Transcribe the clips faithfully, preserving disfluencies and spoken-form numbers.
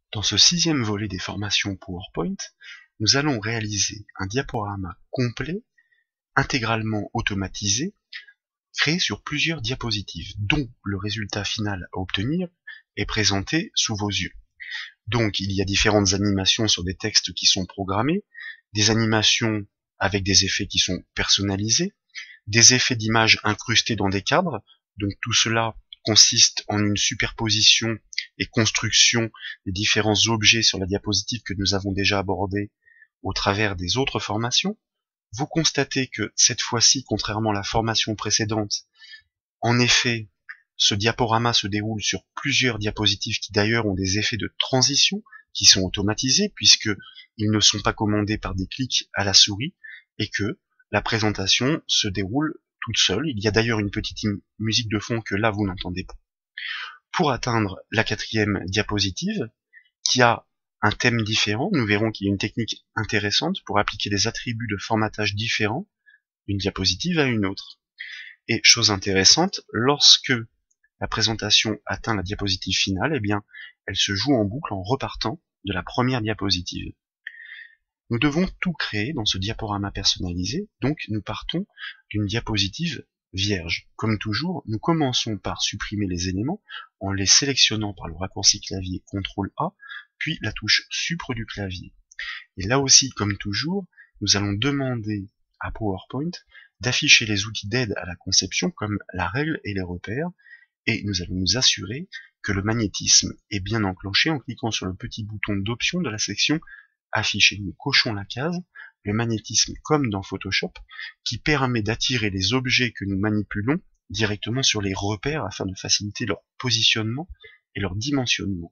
Dans ce sixième volet des formations PowerPoint, nous allons réaliser un diaporama complet, intégralement automatisé, créé sur plusieurs diapositives, dont le résultat final à obtenir est présenté sous vos yeux. Donc il y a différentes animations sur des textes qui sont programmés, des animations avec des effets qui sont personnalisés, des effets d'images incrustés dans des cadres, donc tout cela consiste en une superposition et construction des différents objets sur la diapositive que nous avons déjà abordé au travers des autres formations. Vous constatez que cette fois-ci, contrairement à la formation précédente, en effet, ce diaporama se déroule sur plusieurs diapositives qui d'ailleurs ont des effets de transition qui sont automatisés puisque ils ne sont pas commandés par des clics à la souris et que la présentation se déroule toute seule. Il y a d'ailleurs une petite musique de fond que là vous n'entendez pas. Pour atteindre la quatrième diapositive, qui a un thème différent, nous verrons qu'il y a une technique intéressante pour appliquer des attributs de formatage différents d'une diapositive à une autre. Et chose intéressante, lorsque la présentation atteint la diapositive finale, eh bien, elle se joue en boucle en repartant de la première diapositive. Nous devons tout créer dans ce diaporama personnalisé, donc nous partons d'une diapositive vierge. Comme toujours, nous commençons par supprimer les éléments en les sélectionnant par le raccourci clavier contrôle A, puis la touche Supre du clavier. Et là aussi, comme toujours, nous allons demander à PowerPoint d'afficher les outils d'aide à la conception comme la règle et les repères, et nous allons nous assurer que le magnétisme est bien enclenché en cliquant sur le petit bouton d'option de la section Afficher. Nous cochons la case, le magnétisme comme dans Photoshop, qui permet d'attirer les objets que nous manipulons directement sur les repères afin de faciliter leur positionnement et leur dimensionnement.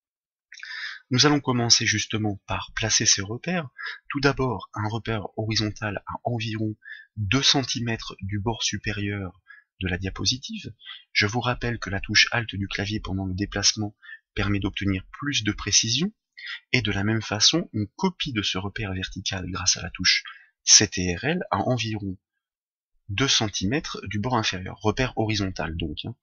Nous allons commencer justement par placer ces repères. Tout d'abord, un repère horizontal à environ deux centimètres du bord supérieur de la diapositive. Je vous rappelle que la touche Alt du clavier pendant le déplacement permet d'obtenir plus de précision. Et de la même façon, une copie de ce repère vertical grâce à la touche C T R L à environ deux centimètres du bord inférieur. Repère horizontal donc. Hein.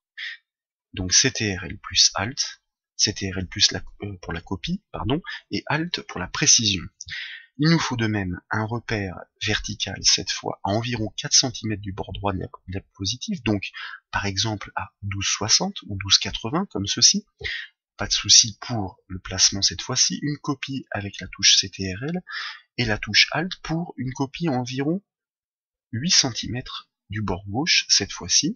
Donc C T R L plus Alt, C T R L plus la, euh, pour la copie, pardon, et Alt pour la précision. Il nous faut de même un repère vertical cette fois à environ quatre centimètres du bord droit de la diapositive, donc par exemple à douze soixante ou douze quatre-vingts comme ceci. Pas de souci pour le placement cette fois-ci, une copie avec la touche C T R L et la touche Alt pour une copie à environ huit centimètres du bord gauche cette fois-ci,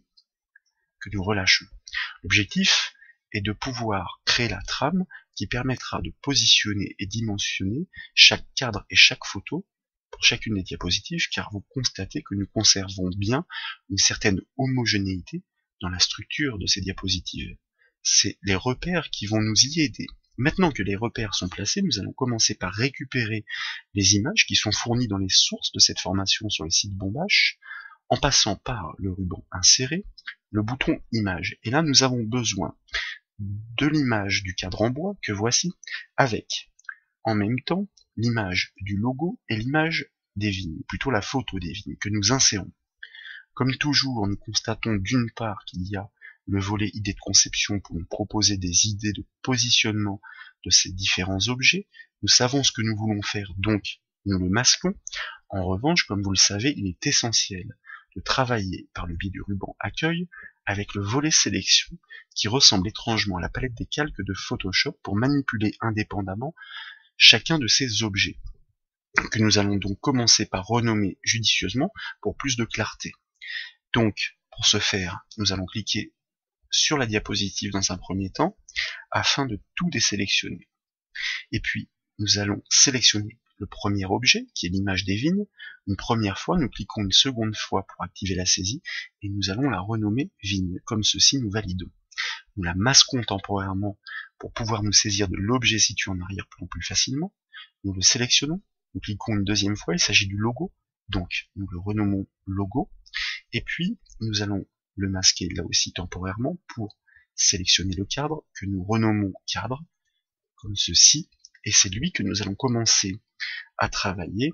que nous relâchons. L'objectif est de pouvoir créer la trame qui permettra de positionner et dimensionner chaque cadre et chaque photo pour chacune des diapositives, car vous constatez que nous conservons bien une certaine homogénéité dans la structure de ces diapositives. C'est les repères qui vont nous y aider. Maintenant que les repères sont placés, nous allons commencer par récupérer les images qui sont fournies dans les sources de cette formation sur le site Bombache, en passant par le ruban Insérer, le bouton Images. Et là, nous avons besoin de l'image du cadre en bois que voici, avec en même temps l'image du logo et l'image des vignes, plutôt la photo des vignes, que nous insérons. Comme toujours, nous constatons d'une part qu'il y a le volet idées de conception pour nous proposer des idées de positionnement de ces différents objets. Nous savons ce que nous voulons faire, donc nous le masquons. En revanche, comme vous le savez, il est essentiel de travailler par le biais du ruban Accueil avec le volet sélection qui ressemble étrangement à la palette des calques de Photoshop pour manipuler indépendamment chacun de ces objets, que nous allons donc commencer par renommer judicieusement pour plus de clarté. Donc, pour ce faire, nous allons cliquer sur la diapositive dans un premier temps, afin de tout désélectionner. Et puis, nous allons sélectionner le premier objet, qui est l'image des vignes. Une première fois, nous cliquons une seconde fois pour activer la saisie, et nous allons la renommer vigne. Comme ceci, nous validons. Nous la masquons temporairement pour pouvoir nous saisir de l'objet situé en arrière-plan plus facilement. Nous le sélectionnons, nous cliquons une deuxième fois, il s'agit du logo, donc nous le renommons logo, et puis nous allons le masquer là aussi temporairement pour sélectionner le cadre que nous renommons cadre, comme ceci, et c'est lui que nous allons commencer à travailler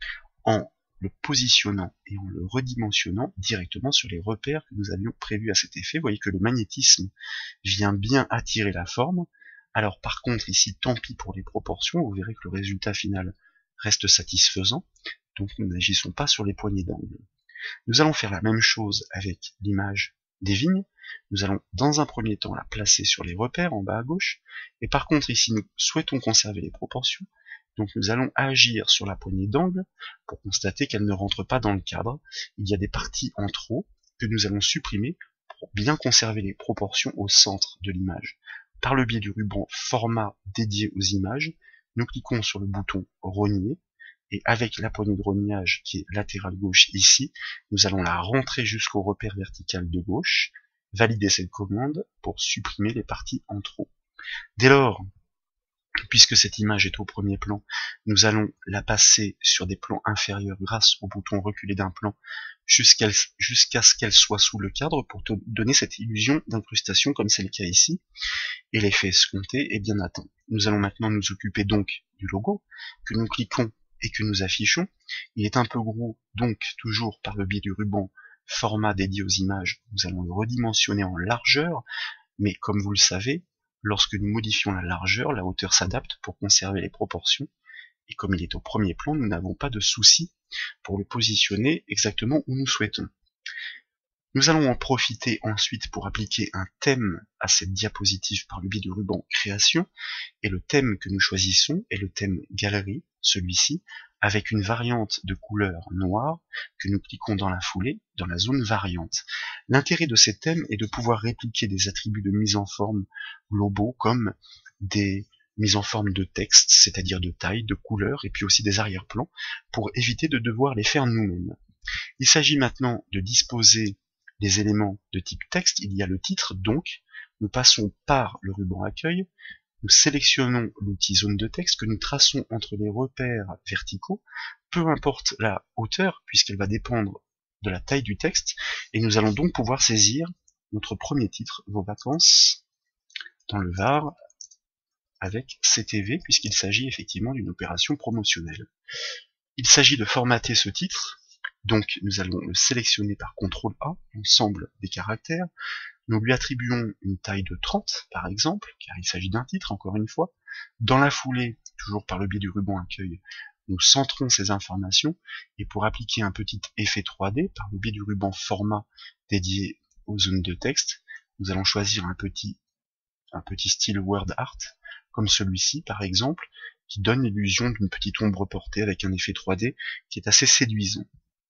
en le positionnant et en le redimensionnant directement sur les repères que nous avions prévus à cet effet. Vous voyez que le magnétisme vient bien attirer la forme Alors par contre ici, tant pis pour les proportions, vous verrez que le résultat final reste satisfaisant, donc nous n'agissons pas sur les poignées d'angle. Nous allons faire la même chose avec l'image des vignes. Nous allons dans un premier temps la placer sur les repères en bas à gauche, et par contre ici nous souhaitons conserver les proportions, donc nous allons agir sur la poignée d'angle pour constater qu'elle ne rentre pas dans le cadre. Il y a des parties en trop que nous allons supprimer pour bien conserver les proportions au centre de l'image. Par le biais du ruban format dédié aux images, nous cliquons sur le bouton rogner, et avec la poignée de rognage qui est latérale gauche ici, nous allons la rentrer jusqu'au repère vertical de gauche, valider cette commande pour supprimer les parties en trop. Dès lors, puisque cette image est au premier plan, nous allons la passer sur des plans inférieurs grâce au bouton reculer d'un plan jusqu'à jusqu'à ce qu'elle soit sous le cadre pour te donner cette illusion d'incrustation comme c'est le cas ici, et l'effet escompté est bien atteint. Nous allons maintenant nous occuper donc du logo, que nous cliquons et que nous affichons. Il est un peu gros, donc toujours par le biais du ruban format dédié aux images, nous allons le redimensionner en largeur, mais comme vous le savez, lorsque nous modifions la largeur, la hauteur s'adapte pour conserver les proportions, et comme il est au premier plan, nous n'avons pas de souci pour le positionner exactement où nous souhaitons. Nous allons en profiter ensuite pour appliquer un thème à cette diapositive par le biais du ruban création, et le thème que nous choisissons est le thème galerie, celui-ci, avec une variante de couleur noire que nous cliquons dans la foulée dans la zone variante. L'intérêt de ces thèmes est de pouvoir répliquer des attributs de mise en forme globaux comme des mises en forme de texte, c'est-à-dire de taille, de couleur, et puis aussi des arrière-plans, pour éviter de devoir les faire nous-mêmes. Il s'agit maintenant de disposer les éléments de type texte. Il y a le titre, donc nous passons par le ruban accueil, nous sélectionnons l'outil zone de texte que nous traçons entre les repères verticaux, peu importe la hauteur puisqu'elle va dépendre de la taille du texte, et nous allons donc pouvoir saisir notre premier titre, vos vacances dans le Var, avec C T V, puisqu'il s'agit effectivement d'une opération promotionnelle. Il s'agit de formater ce titre, donc nous allons le sélectionner par contrôle A, l'ensemble des caractères. Nous lui attribuons une taille de trente, par exemple, car il s'agit d'un titre, encore une fois. Dans la foulée, toujours par le biais du ruban accueil, nous centrons ces informations, et pour appliquer un petit effet trois D, par le biais du ruban format dédié aux zones de texte, nous allons choisir un petit, un petit style word art, comme celui-ci, par exemple, qui donne l'illusion d'une petite ombre portée avec un effet trois D qui est assez séduisant.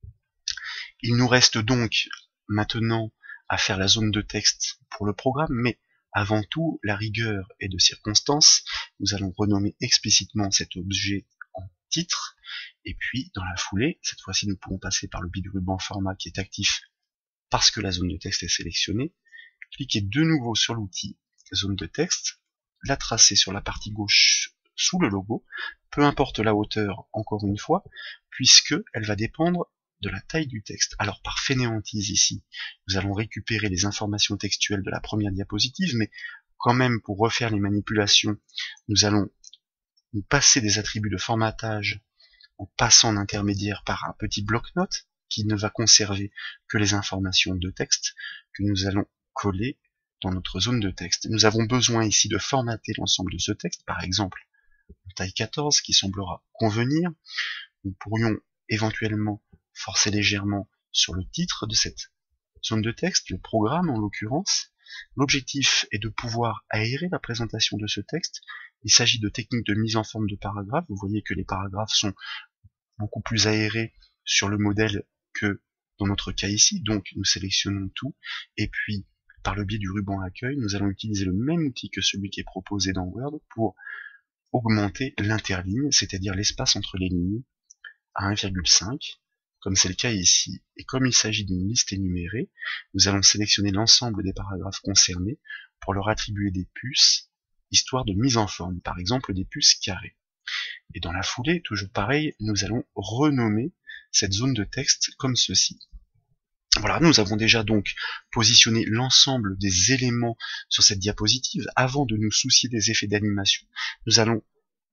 Il nous reste donc maintenant à faire la zone de texte pour le programme, mais avant tout, la rigueur est de circonstance. Nous allons renommer explicitement cet objet en titre, et puis dans la foulée, cette fois-ci nous pourrons passer par le biais du ruban format qui est actif parce que la zone de texte est sélectionnée, cliquer de nouveau sur l'outil zone de texte, la tracer sur la partie gauche sous le logo, peu importe la hauteur encore une fois, puisque elle va dépendre de la taille du texte. Alors par fainéantise ici, nous allons récupérer les informations textuelles de la première diapositive, mais quand même pour refaire les manipulations, nous allons nous passer des attributs de formatage en passant en intermédiaire par un petit bloc-notes qui ne va conserver que les informations de texte que nous allons coller dans notre zone de texte. Nous avons besoin ici de formater l'ensemble de ce texte, par exemple en taille quatorze qui semblera convenir. Nous pourrions éventuellement forcer légèrement sur le titre de cette zone de texte, le programme en l'occurrence. L'objectif est de pouvoir aérer la présentation de ce texte. Il s'agit de techniques de mise en forme de paragraphes. Vous voyez que les paragraphes sont beaucoup plus aérés sur le modèle que dans notre cas ici. Donc nous sélectionnons tout, et puis par le biais du ruban accueil, nous allons utiliser le même outil que celui qui est proposé dans Word pour augmenter l'interligne, c'est-à-dire l'espace entre les lignes, à un virgule cinq, comme c'est le cas ici. Et comme il s'agit d'une liste énumérée, nous allons sélectionner l'ensemble des paragraphes concernés pour leur attribuer des puces, histoire de mise en forme, par exemple des puces carrées. Et dans la foulée, toujours pareil, nous allons renommer cette zone de texte comme ceci. Voilà, nous avons déjà donc positionné l'ensemble des éléments sur cette diapositive. Avant de nous soucier des effets d'animation, nous allons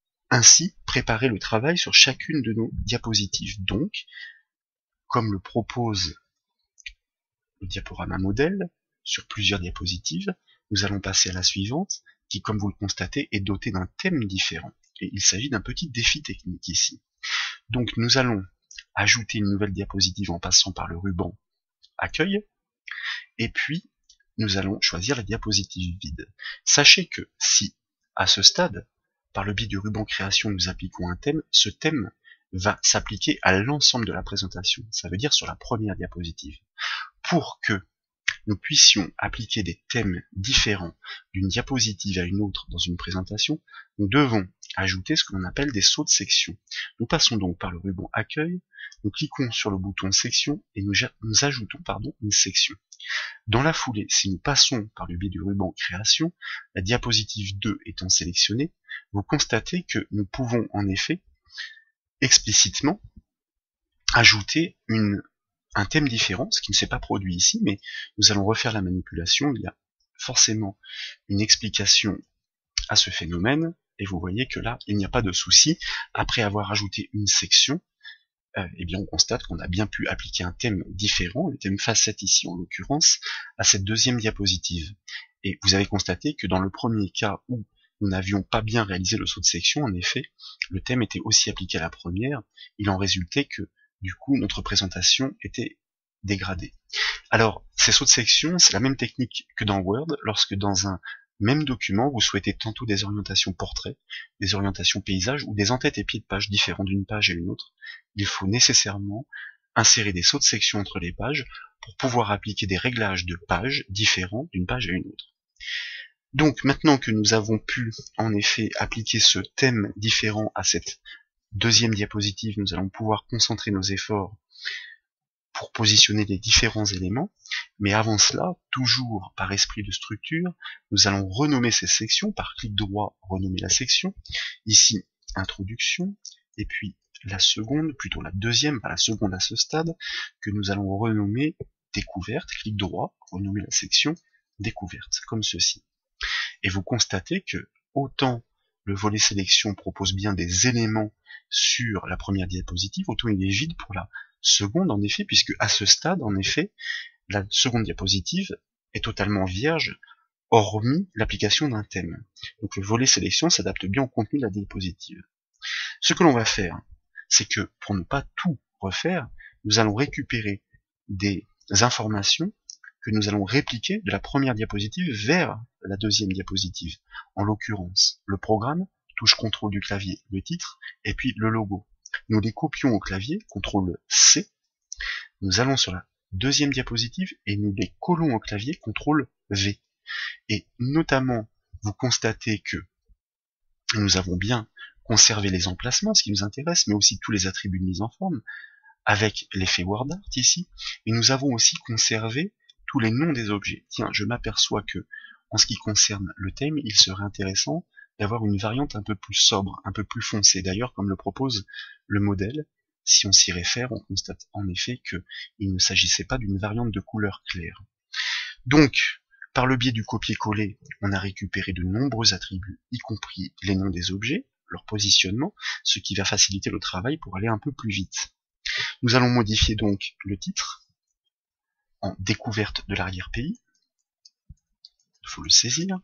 ainsi préparer le travail sur chacune de nos diapositives. Donc, comme le propose le diaporama modèle, sur plusieurs diapositives, nous allons passer à la suivante, qui, comme vous le constatez, est doté d'un thème différent. Et il s'agit d'un petit défi technique ici. Donc nous allons ajouter une nouvelle diapositive en passant par le ruban accueil, et puis nous allons choisir la diapositive vide. Sachez que si, à ce stade, par le biais du ruban création, nous appliquons un thème, ce thème va s'appliquer à l'ensemble de la présentation, ça veut dire sur la première diapositive. Pour que nous puissions appliquer des thèmes différents d'une diapositive à une autre dans une présentation, nous devons ajouter ce que l'on appelle des sauts de section. Nous passons donc par le ruban accueil, nous cliquons sur le bouton section et nous, nous ajoutons pardon, une section. Dans la foulée, si nous passons par le biais du ruban création, la diapositive deux étant sélectionnée, vous constatez que nous pouvons en effet explicitement ajouter une, un thème différent, ce qui ne s'est pas produit ici, mais nous allons refaire la manipulation. Il y a forcément une explication à ce phénomène, et vous voyez que là, il n'y a pas de souci. Après avoir ajouté une section, euh, eh bien on constate qu'on a bien pu appliquer un thème différent, le thème facette ici en l'occurrence, à cette deuxième diapositive. Et vous avez constaté que dans le premier cas où nous n'avions pas bien réalisé le saut de section, en effet, le thème était aussi appliqué à la première, il en résultait que, du coup, notre présentation était dégradée. Alors, ces sauts de section, c'est la même technique que dans Word, lorsque dans un même document, vous souhaitez tantôt des orientations portraits, des orientations paysages, ou des entêtes et pieds de page différents d'une page à une autre, il faut nécessairement insérer des sauts de section entre les pages pour pouvoir appliquer des réglages de pages différents d'une page à une autre. Donc maintenant que nous avons pu en effet appliquer ce thème différent à cette deuxième diapositive, nous allons pouvoir concentrer nos efforts pour positionner les différents éléments, mais avant cela, toujours par esprit de structure, nous allons renommer ces sections, par clic droit, renommer la section, ici introduction, et puis la seconde, plutôt la deuxième, pas la seconde à ce stade, que nous allons renommer découverte, clic droit, renommer la section découverte, comme ceci. Et vous constatez que autant le volet sélection propose bien des éléments sur la première diapositive, autant il est vide pour la seconde en effet, puisque à ce stade, en effet, la seconde diapositive est totalement vierge, hormis l'application d'un thème. Donc le volet sélection s'adapte bien au contenu de la diapositive. Ce que l'on va faire, c'est que pour ne pas tout refaire, nous allons récupérer des informations que nous allons répliquer de la première diapositive vers la deuxième diapositive. En l'occurrence, le programme, touche contrôle du clavier, le titre, et puis le logo. Nous les copions au clavier, contrôle C, nous allons sur la deuxième diapositive et nous les collons au clavier, contrôle V. Et notamment, vous constatez que nous avons bien conservé les emplacements, ce qui nous intéresse, mais aussi tous les attributs de mise en forme, avec l'effet WordArt ici, et nous avons aussi conservé tous les noms des objets. Tiens, je m'aperçois que, en ce qui concerne le thème, il serait intéressant d'avoir une variante un peu plus sobre, un peu plus foncée. D'ailleurs, comme le propose le modèle, si on s'y réfère, on constate en effet qu'il ne s'agissait pas d'une variante de couleur claire. Donc, par le biais du copier-coller, on a récupéré de nombreux attributs, y compris les noms des objets, leur positionnement, ce qui va faciliter le travail pour aller un peu plus vite. Nous allons modifier donc le titre en découverte de l'arrière-pays. Il faut le saisir,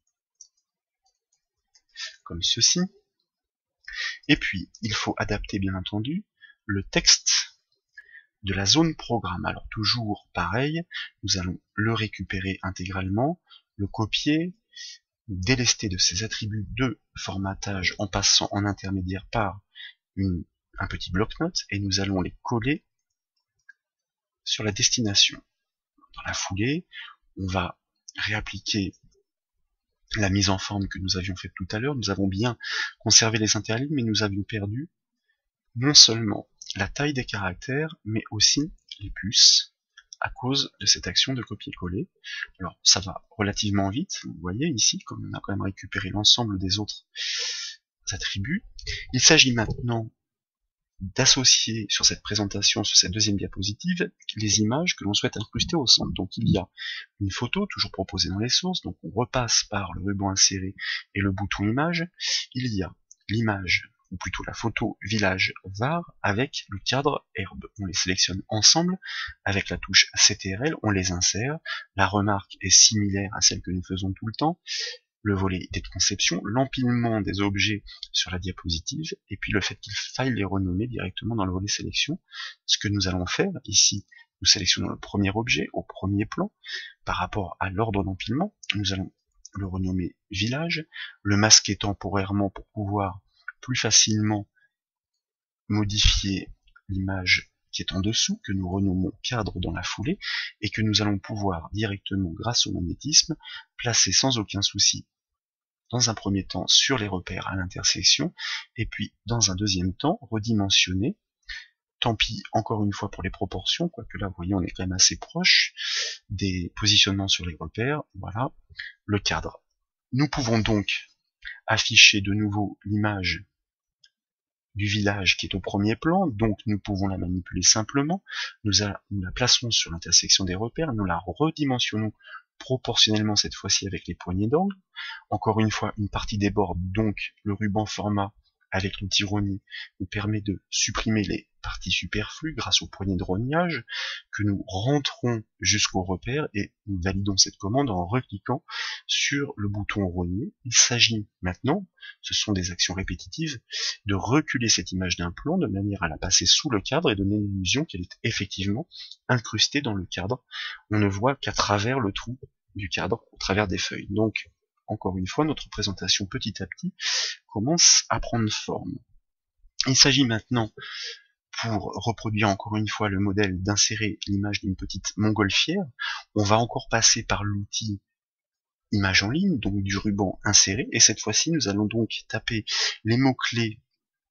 comme ceci. Et puis, il faut adapter bien entendu le texte de la zone programme. Alors toujours pareil, nous allons le récupérer intégralement, le copier, délester de ses attributs de formatage en passant en intermédiaire par une, un petit bloc-notes, et nous allons les coller sur la destination. Dans la foulée, on va réappliquer la mise en forme que nous avions faite tout à l'heure. Nous avons bien conservé les interlignes, mais nous avions perdu non seulement la taille des caractères, mais aussi les puces, à cause de cette action de copier-coller. Alors ça va relativement vite, vous voyez ici, comme on a quand même récupéré l'ensemble des autres attributs. Il s'agit maintenant d'associer sur cette présentation, sur cette deuxième diapositive, les images que l'on souhaite incruster au centre. Donc il y a une photo, toujours proposée dans les sources, donc on repasse par le ruban inséré et le bouton image. Il y a l'image, ou plutôt la photo village Var, avec le cadre herbe. On les sélectionne ensemble, avec la touche C T R L, on les insère. La remarque est similaire à celle que nous faisons tout le temps. le volet idée de conception, l'empilement des objets sur la diapositive, et puis le fait qu'il faille les renommer directement dans le volet sélection. Ce que nous allons faire ici, nous sélectionnons le premier objet au premier plan. Par rapport à l'ordre d'empilement, nous allons le renommer village, le masquer temporairement pour pouvoir plus facilement modifier l'image qui est en dessous, que nous renommons cadre dans la foulée, et que nous allons pouvoir directement, grâce au magnétisme, placer sans aucun souci, dans un premier temps, sur les repères à l'intersection, et puis, dans un deuxième temps, redimensionner. Tant pis, encore une fois, pour les proportions, quoique là, vous voyez, on est quand même assez proche des positionnements sur les repères. Voilà, le cadre. Nous pouvons donc afficher de nouveau l'image du village qui est au premier plan, donc nous pouvons la manipuler simplement, nous, a, nous la plaçons sur l'intersection des repères, nous la redimensionnons proportionnellement cette fois-ci avec les poignées d'angle. Encore une fois, une partie déborde, donc le ruban format avec l'outil rogner nous permet de supprimer les parties superflues grâce aux poignées de rognage que nous rentrons jusqu'au repère, et nous validons cette commande en recliquant sur le bouton rogner. Il s'agit maintenant, ce sont des actions répétitives, de reculer cette image d'un plan de manière à la passer sous le cadre et donner l'illusion qu'elle est effectivement incrustée dans le cadre. On ne voit qu'à travers le trou du cadre, au travers des feuilles. Donc, encore une fois, notre présentation petit à petit commence à prendre forme. Il s'agit maintenant, pour reproduire encore une fois le modèle, d'insérer l'image d'une petite montgolfière. On va encore passer par l'outil image en ligne, donc du ruban inséré, et cette fois-ci nous allons donc taper les mots-clés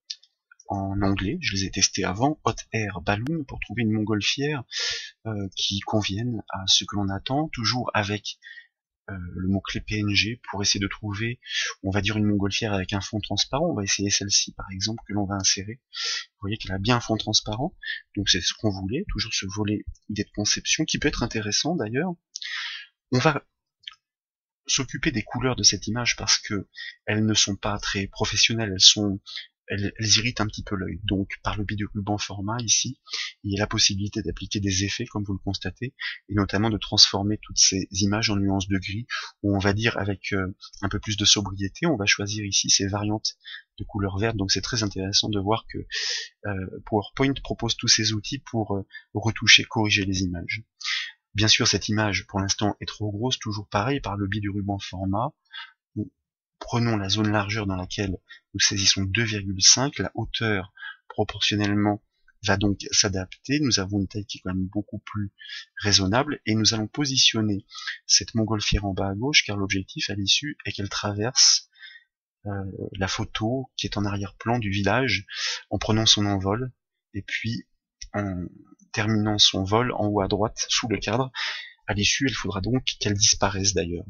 en anglais, je les ai testés avant, hot air balloon, pour trouver une montgolfière euh, qui convienne à ce que l'on attend, toujours avec Euh, le mot-clé P N G pour essayer de trouver, on va dire, une montgolfière avec un fond transparent. On va essayer celle-ci par exemple que l'on va insérer. Vous voyez qu'elle a bien un fond transparent, donc c'est ce qu'on voulait, toujours ce volet idée de conception qui peut être intéressant d'ailleurs. On va s'occuper des couleurs de cette image parce que elles ne sont pas très professionnelles, elles sont Elles, elles irritent un petit peu l'œil. Donc, par le biais du ruban format, ici, il y a la possibilité d'appliquer des effets, comme vous le constatez, et notamment de transformer toutes ces images en nuances de gris, ou on va dire avec euh, un peu plus de sobriété, on va choisir ici ces variantes de couleur verte. Donc c'est très intéressant de voir que euh, PowerPoint propose tous ces outils pour euh, retoucher, corriger les images. Bien sûr, cette image, pour l'instant, est trop grosse, toujours pareil, par le biais du ruban format. Prenons la zone largeur dans laquelle nous saisissons deux virgule cinq, la hauteur proportionnellement va donc s'adapter, nous avons une taille qui est quand même beaucoup plus raisonnable, et nous allons positionner cette montgolfière en bas à gauche, car l'objectif à l'issue est qu'elle traverse euh, la photo qui est en arrière-plan du village, en prenant son envol, et puis en terminant son vol en haut à droite, sous le cadre. À l'issue, il faudra donc qu'elle disparaisse d'ailleurs.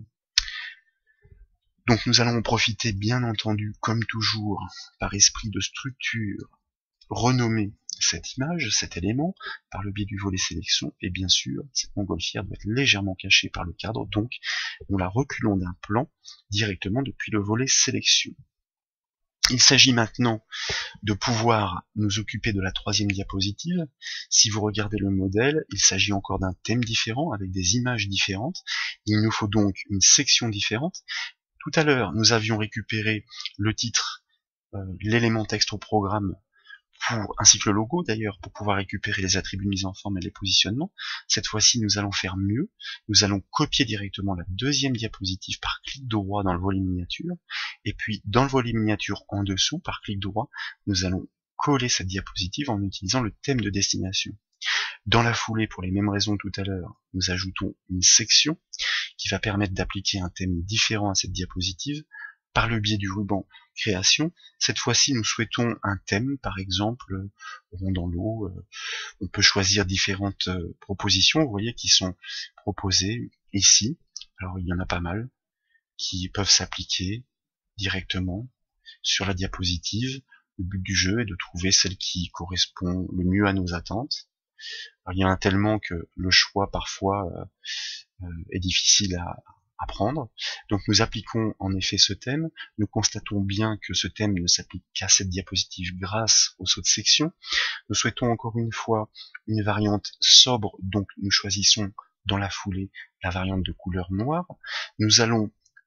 Donc nous allons en profiter, bien entendu, comme toujours, par esprit de structure, renommer cette image, cet élément, par le biais du volet sélection, et bien sûr, cette montgolfière doit être légèrement cachée par le cadre, donc nous la reculons d'un plan directement depuis le volet sélection. Il s'agit maintenant de pouvoir nous occuper de la troisième diapositive. Si vous regardez le modèle, il s'agit encore d'un thème différent, avec des images différentes. Il nous faut donc une section différente. Tout à l'heure, nous avions récupéré le titre, euh, l'élément texte au programme, pour, ainsi que le logo d'ailleurs, pour pouvoir récupérer les attributs de mise en forme et les positionnements. Cette fois-ci, nous allons faire mieux. Nous allons copier directement la deuxième diapositive par clic droit dans le volet miniature. Et puis, dans le volet miniature en dessous, par clic droit, nous allons coller cette diapositive en utilisant le thème de destination. Dans la foulée, pour les mêmes raisons tout à l'heure, nous ajoutons une section qui va permettre d'appliquer un thème différent à cette diapositive par le biais du ruban création. Cette fois-ci, nous souhaitons un thème, par exemple, rond dans l'eau. On peut choisir différentes propositions, vous voyez, qui sont proposées ici. Alors, il y en a pas mal qui peuvent s'appliquer directement sur la diapositive. Le but du jeu est de trouver celle qui correspond le mieux à nos attentes. Alors, il y en a tellement que le choix parfois euh, est difficile à, à prendre. Donc nous appliquons en effet ce thème. Nous constatons bien que ce thème ne s'applique qu'à cette diapositive grâce au saut de section. Nous souhaitons encore une fois une variante sobre, donc nous choisissons dans la foulée la variante de couleur noire. Nous allons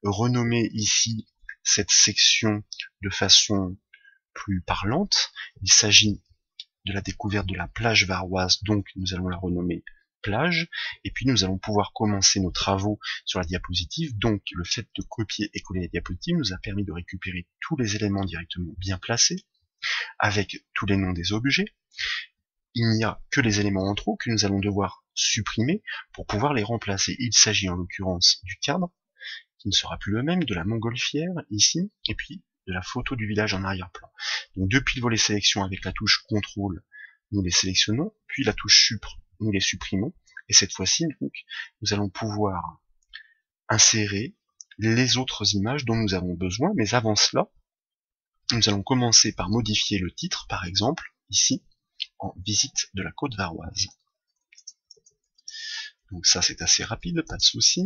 renommer ici cette section de façon plus parlante. Il s'agit de la découverte de la plage varoise, donc nous allons la renommer plage, et puis nous allons pouvoir commencer nos travaux sur la diapositive. Donc le fait de copier et coller la diapositive nous a permis de récupérer tous les éléments directement bien placés, avec tous les noms des objets. Il n'y a que les éléments en trop que nous allons devoir supprimer pour pouvoir les remplacer. Il s'agit en l'occurrence du cadre, qui ne sera plus le même, de la montgolfière ici, et puis de la photo du village en arrière-plan. Donc depuis le volet sélection avec la touche contrôle, nous les sélectionnons, puis la touche supr, nous les supprimons, et cette fois-ci, donc, nous allons pouvoir insérer les autres images dont nous avons besoin, mais avant cela, nous allons commencer par modifier le titre, par exemple, ici, en visite de la côte varoise. Donc ça c'est assez rapide, pas de souci.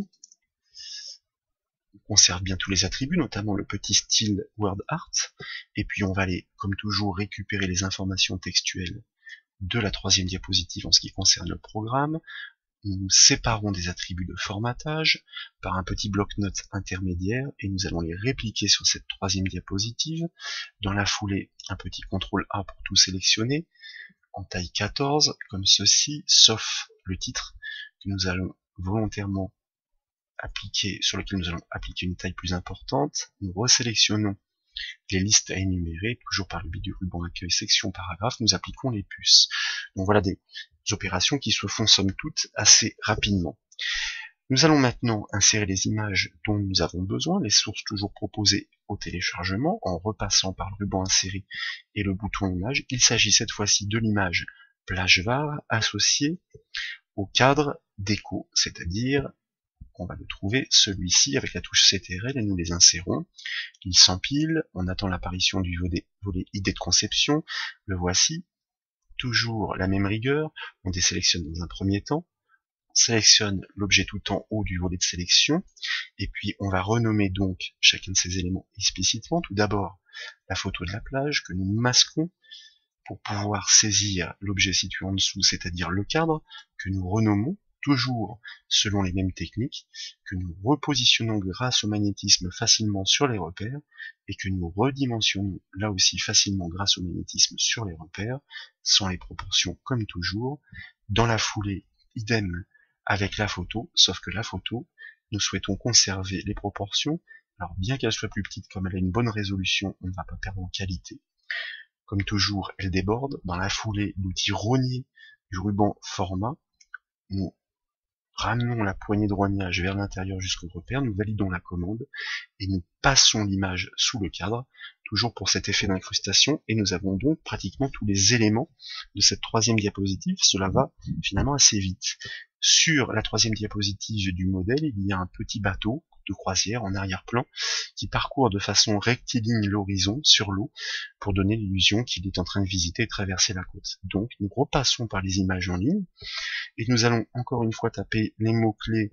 On conserve bien tous les attributs, notamment le petit style word art, et puis on va aller, comme toujours, récupérer les informations textuelles de la troisième diapositive en ce qui concerne le programme. Nous nous séparons des attributs de formatage par un petit bloc-notes intermédiaire et nous allons les répliquer sur cette troisième diapositive. Dans la foulée, un petit contrôle A pour tout sélectionner, en taille quatorze, comme ceci, sauf le titre que nous allons volontairement appliquer, sur lequel nous allons appliquer une taille plus importante. Nous resélectionnons les listes à énumérer, toujours par le biais du ruban accueil section paragraphe, nous appliquons les puces. Donc voilà des opérations qui se font somme toute assez rapidement. Nous allons maintenant insérer les images dont nous avons besoin, les sources toujours proposées au téléchargement, en repassant par le ruban inséré et le bouton image. Il s'agit cette fois-ci de l'image plage var associée au cadre déco, c'est-à-dire on va le trouver celui-ci avec la touche C T R L et nous les insérons. Il s'empile, on attend l'apparition du volet, volet idée de conception, le voici. Toujours la même rigueur, on désélectionne dans un premier temps, on sélectionne l'objet tout en haut du volet de sélection, et puis on va renommer donc chacun de ces éléments explicitement. Tout d'abord la photo de la plage que nous masquons pour pouvoir saisir l'objet situé en dessous, c'est-à-dire le cadre, que nous renommons, toujours selon les mêmes techniques, que nous repositionnons grâce au magnétisme facilement sur les repères, et que nous redimensionnons là aussi facilement grâce au magnétisme sur les repères, sans les proportions comme toujours. Dans la foulée, idem avec la photo, sauf que la photo, nous souhaitons conserver les proportions. Alors bien qu'elle soit plus petite, comme elle a une bonne résolution, on ne va pas perdre en qualité. Comme toujours, elle déborde. Dans la foulée, l'outil rogner du ruban format, nous ramenons la poignée de rognage vers l'intérieur jusqu'au repère, nous validons la commande et nous passons l'image sous le cadre, toujours pour cet effet d'incrustation, et nous avons donc pratiquement tous les éléments de cette troisième diapositive. Cela va finalement assez vite. Sur la troisième diapositive du modèle, il y a un petit bateau de croisière en arrière-plan qui parcourt de façon rectiligne l'horizon sur l'eau pour donner l'illusion qu'il est en train de visiter et traverser la côte. Donc nous repassons par les images en ligne et nous allons encore une fois taper les mots-clés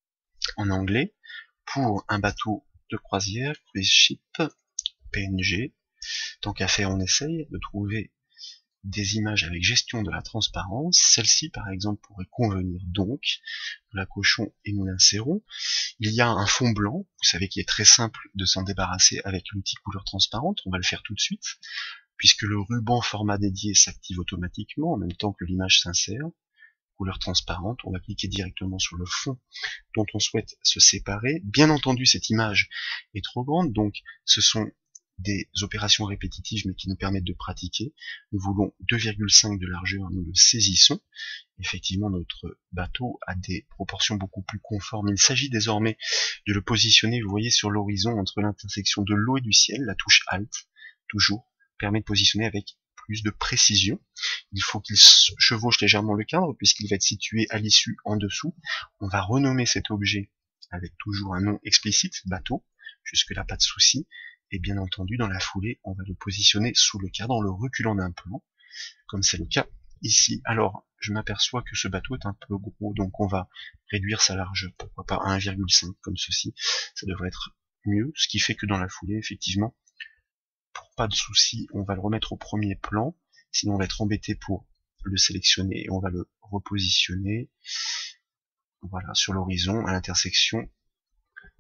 en anglais pour un bateau de croisière, cruise ship, P N G. Tant qu'à faire, on essaye de trouver des images avec gestion de la transparence. Celle-ci, par exemple, pourrait convenir donc. Nous la cochons et nous l'insérons. Il y a un fond blanc, vous savez qu'il est très simple de s'en débarrasser avec l'outil couleur transparente. On va le faire tout de suite, puisque le ruban format dédié s'active automatiquement en même temps que l'image s'insère. Couleur transparente, on va cliquer directement sur le fond dont on souhaite se séparer. Bien entendu, cette image est trop grande, donc ce sont des opérations répétitives mais qui nous permettent de pratiquer. Nous voulons deux virgule cinq de largeur, nous le saisissons. Effectivement, notre bateau a des proportions beaucoup plus conformes. Il s'agit désormais de le positionner, vous voyez, sur l'horizon entre l'intersection de l'eau et du ciel. La touche Alt, toujours, permet de positionner avec plus de précision. Il faut qu'il chevauche légèrement le cadre puisqu'il va être situé à l'issue en dessous. On va renommer cet objet avec toujours un nom explicite, bateau. Jusque là, pas de souci. Et bien entendu, dans la foulée, on va le positionner sous le cadre en le reculant d'un plan, comme c'est le cas ici. Alors, je m'aperçois que ce bateau est un peu gros, donc on va réduire sa largeur, pourquoi pas à un virgule cinq, comme ceci. Ça devrait être mieux, ce qui fait que dans la foulée, effectivement, pour pas de souci, on va le remettre au premier plan, sinon on va être embêté pour le sélectionner, et on va le repositionner, voilà, sur l'horizon, à l'intersection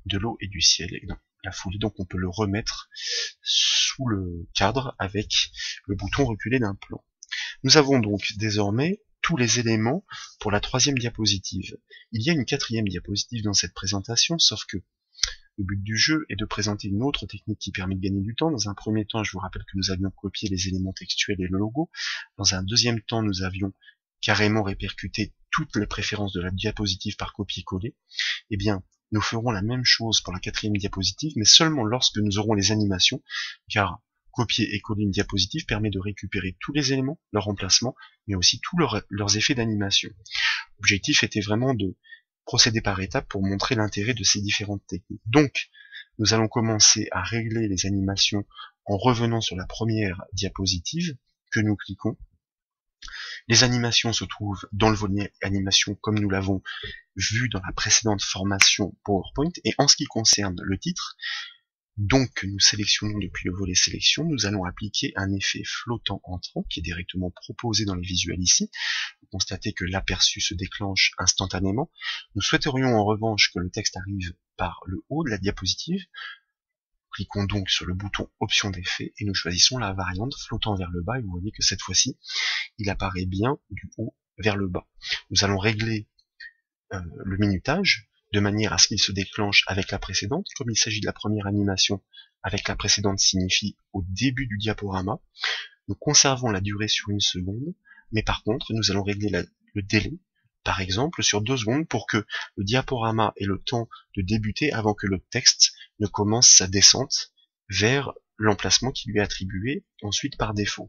de l'eau et du ciel et dans la foulée. Donc on peut le remettre sous le cadre avec le bouton reculé d'un plan. Nous avons donc désormais tous les éléments pour la troisième diapositive. Il y a une quatrième diapositive dans cette présentation, sauf que le but du jeu est de présenter une autre technique qui permet de gagner du temps. Dans un premier temps, je vous rappelle que nous avions copié les éléments textuels et le logo. Dans un deuxième temps, nous avions carrément répercuté toutes les préférences de la diapositive par copier-coller. Eh bien, nous ferons la même chose pour la quatrième diapositive, mais seulement lorsque nous aurons les animations, car copier et coller une diapositive permet de récupérer tous les éléments, leur emplacement, mais aussi tous leur, leurs effets d'animation. L'objectif était vraiment de procéder par étapes pour montrer l'intérêt de ces différentes techniques. Donc, nous allons commencer à régler les animations en revenant sur la première diapositive que nous cliquons. Les animations se trouvent dans le volet animation comme nous l'avons vu dans la précédente formation PowerPoint. Et en ce qui concerne le titre, donc que nous sélectionnons depuis le volet sélection, nous allons appliquer un effet flottant entrant qui est directement proposé dans les visuels ici. Vous constatez que l'aperçu se déclenche instantanément. Nous souhaiterions en revanche que le texte arrive par le haut de la diapositive. Cliquons donc sur le bouton option d'effet et nous choisissons la variante flottant vers le bas et vous voyez que cette fois-ci il apparaît bien du haut vers le bas. Nous allons régler euh, le minutage de manière à ce qu'il se déclenche avec la précédente. Comme il s'agit de la première animation, avec la précédente signifie au début du diaporama. Nous conservons la durée sur une seconde, mais par contre nous allons régler la, le délai, par exemple sur deux secondes, pour que le diaporama ait le temps de débuter avant que le texte ne commence sa descente vers l'emplacement qui lui est attribué ensuite par défaut.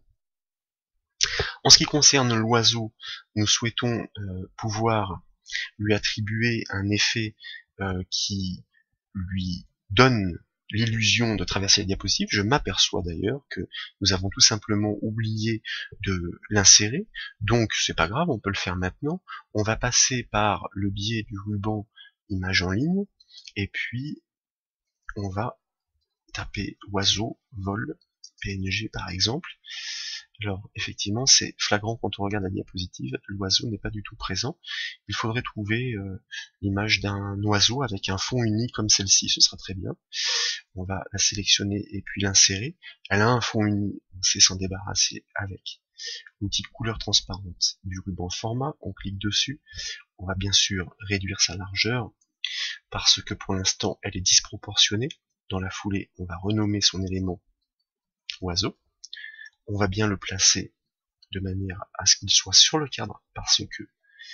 En ce qui concerne l'oiseau, nous souhaitons euh, pouvoir lui attribuer un effet euh, qui lui donne l'illusion de traverser la diapositive. Je m'aperçois d'ailleurs que nous avons tout simplement oublié de l'insérer, donc c'est pas grave, on peut le faire maintenant. On va passer par le biais du ruban image en ligne, et puis on va taper oiseau, vol, P N G par exemple. Alors effectivement c'est flagrant quand on regarde la diapositive, l'oiseau n'est pas du tout présent. Il faudrait trouver euh, l'image d'un oiseau avec un fond uni comme celle-ci, ce sera très bien. On va la sélectionner et puis l'insérer. Elle a un fond uni, on sait s'en débarrasser avec l'outil couleur transparente du ruban format. On clique dessus, on va bien sûr réduire sa largeur parce que pour l'instant elle est disproportionnée. Dans la foulée, on va renommer son élément oiseau. On va bien le placer de manière à ce qu'il soit sur le cadre, parce que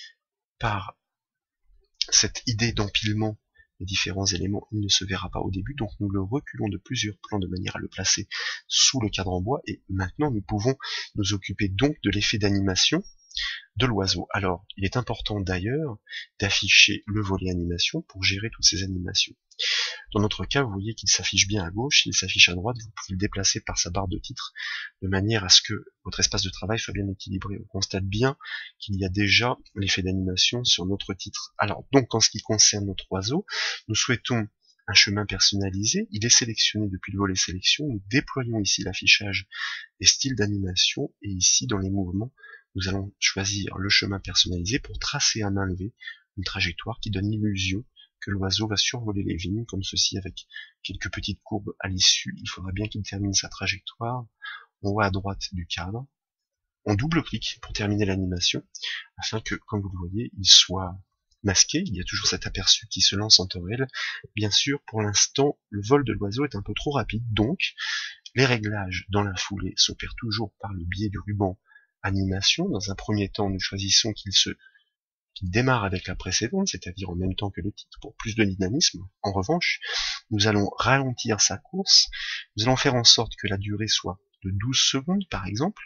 par cette idée d'empilement des différents éléments, il ne se verra pas au début, donc nous le reculons de plusieurs plans de manière à le placer sous le cadre en bois, et maintenant nous pouvons nous occuper donc de l'effet d'animation de l'oiseau. Alors, il est important d'ailleurs d'afficher le volet animation pour gérer toutes ces animations. Dans notre cas, vous voyez qu'il s'affiche bien à gauche, il s'affiche à droite, vous pouvez le déplacer par sa barre de titre, de manière à ce que votre espace de travail soit bien équilibré. On constate bien qu'il y a déjà l'effet d'animation sur notre titre. Alors, donc, en ce qui concerne notre oiseau, nous souhaitons un chemin personnalisé, il est sélectionné depuis le volet sélection, nous déployons ici l'affichage des styles d'animation, et ici, dans les mouvements, nous allons choisir le chemin personnalisé pour tracer à main levée une trajectoire qui donne l'illusion que l'oiseau va survoler les vignes, comme ceci, avec quelques petites courbes à l'issue. Il faudra bien qu'il termine sa trajectoire en haut à droite du cadre. On double-clique pour terminer l'animation, afin que, comme vous le voyez, il soit masqué. Il y a toujours cet aperçu qui se lance en temps réel. Bien sûr, pour l'instant, le vol de l'oiseau est un peu trop rapide, donc les réglages dans la foulée s'opèrent toujours par le biais du ruban animation. Dans un premier temps, nous choisissons qu'il se qu'il démarre avec la précédente, c'est-à-dire en même temps que le titre, pour plus de dynamisme. En revanche, nous allons ralentir sa course, nous allons faire en sorte que la durée soit de douze secondes par exemple,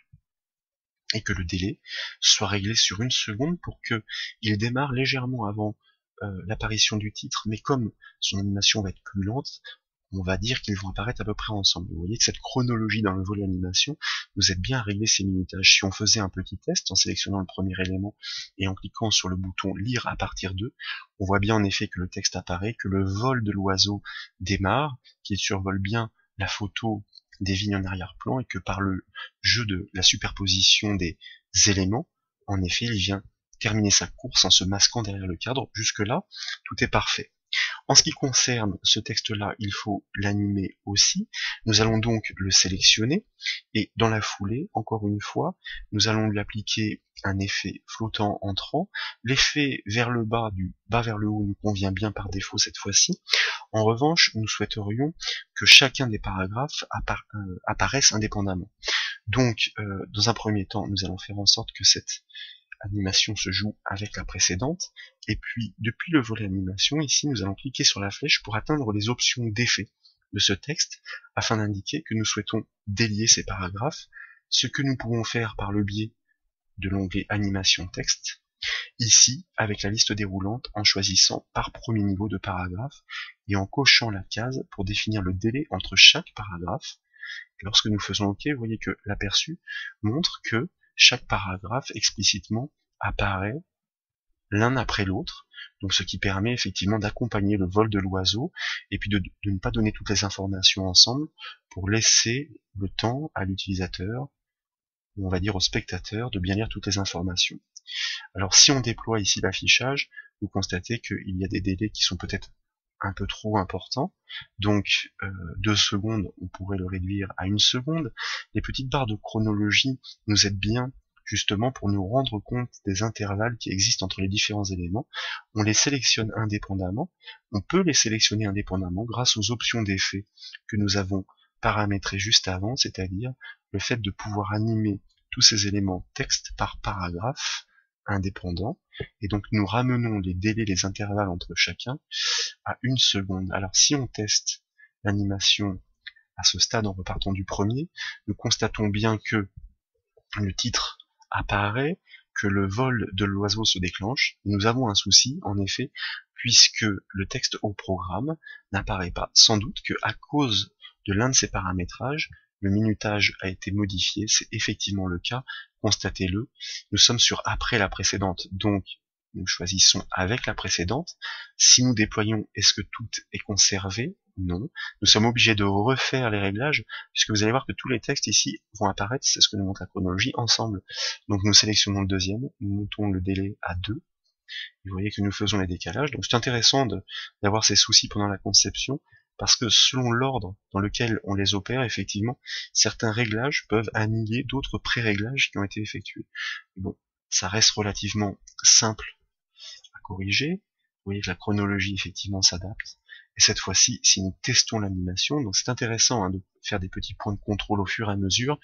et que le délai soit réglé sur une seconde pour que il démarre légèrement avant euh, l'apparition du titre, mais comme son animation va être plus lente, on va dire qu'ils vont apparaître à peu près ensemble. Vous voyez que cette chronologie dans le volet animation nous aide bien à régler ces minutages. Si on faisait un petit test en sélectionnant le premier élément et en cliquant sur le bouton lire à partir d'eux, on voit bien en effet que le texte apparaît, que le vol de l'oiseau démarre, qu'il survole bien la photo des vignes en arrière-plan et que par le jeu de la superposition des éléments, en effet, il vient terminer sa course en se masquant derrière le cadre. Jusque-là, tout est parfait. En ce qui concerne ce texte-là, il faut l'animer aussi. Nous allons donc le sélectionner et dans la foulée, encore une fois, nous allons lui appliquer un effet flottant entrant. L'effet vers le bas, du bas vers le haut, nous convient bien par défaut cette fois-ci. En revanche, nous souhaiterions que chacun des paragraphes appara euh, apparaisse indépendamment. Donc, euh, dans un premier temps, nous allons faire en sorte que cette animation se joue avec la précédente, et puis depuis le volet animation, ici nous allons cliquer sur la flèche pour atteindre les options d'effet de ce texte, afin d'indiquer que nous souhaitons délier ces paragraphes, ce que nous pouvons faire par le biais de l'onglet animation texte, ici avec la liste déroulante en choisissant par premier niveau de paragraphe et en cochant la case pour définir le délai entre chaque paragraphe. Lorsque nous faisons OK, vous voyez que l'aperçu montre que chaque paragraphe explicitement apparaît l'un après l'autre, donc ce qui permet effectivement d'accompagner le vol de l'oiseau et puis de, de ne pas donner toutes les informations ensemble pour laisser le temps à l'utilisateur, ou on va dire au spectateur, de bien lire toutes les informations. Alors si on déploie ici l'affichage, vous constatez qu'il y a des délais qui sont peut-être un peu trop important, donc euh, deux secondes, on pourrait le réduire à une seconde. Les petites barres de chronologie nous aident bien justement pour nous rendre compte des intervalles qui existent entre les différents éléments. On les sélectionne indépendamment, on peut les sélectionner indépendamment grâce aux options d'effet que nous avons paramétrées juste avant, c'est-à-dire le fait de pouvoir animer tous ces éléments texte par paragraphe indépendant, et donc nous ramenons les délais, les intervalles entre chacun à une seconde. Alors si on teste l'animation à ce stade en repartant du premier, nous constatons bien que le titre apparaît, que le vol de l'oiseau se déclenche. Nous avons un souci, en effet, puisque le texte au programme n'apparaît pas. Sans doute que à cause de l'un de ces paramétrages, le minutage a été modifié, c'est effectivement le cas, constatez-le. Nous sommes sur après la précédente, donc nous choisissons avec la précédente. Si nous déployons, est-ce que tout est conservé? Non. Nous sommes obligés de refaire les réglages, puisque vous allez voir que tous les textes ici vont apparaître, c'est ce que nous montre la chronologie, ensemble. Donc nous sélectionnons le deuxième, nous montons le délai à deux, et vous voyez que nous faisons les décalages. Donc c'est intéressant d'avoir ces soucis pendant la conception, parce que selon l'ordre dans lequel on les opère, effectivement, certains réglages peuvent annihiler d'autres pré-réglages qui ont été effectués. Bon, ça reste relativement simple à corriger. Vous voyez que la chronologie, effectivement, s'adapte. Et cette fois-ci, si nous testons l'animation, donc c'est intéressant hein, de faire des petits points de contrôle au fur et à mesure,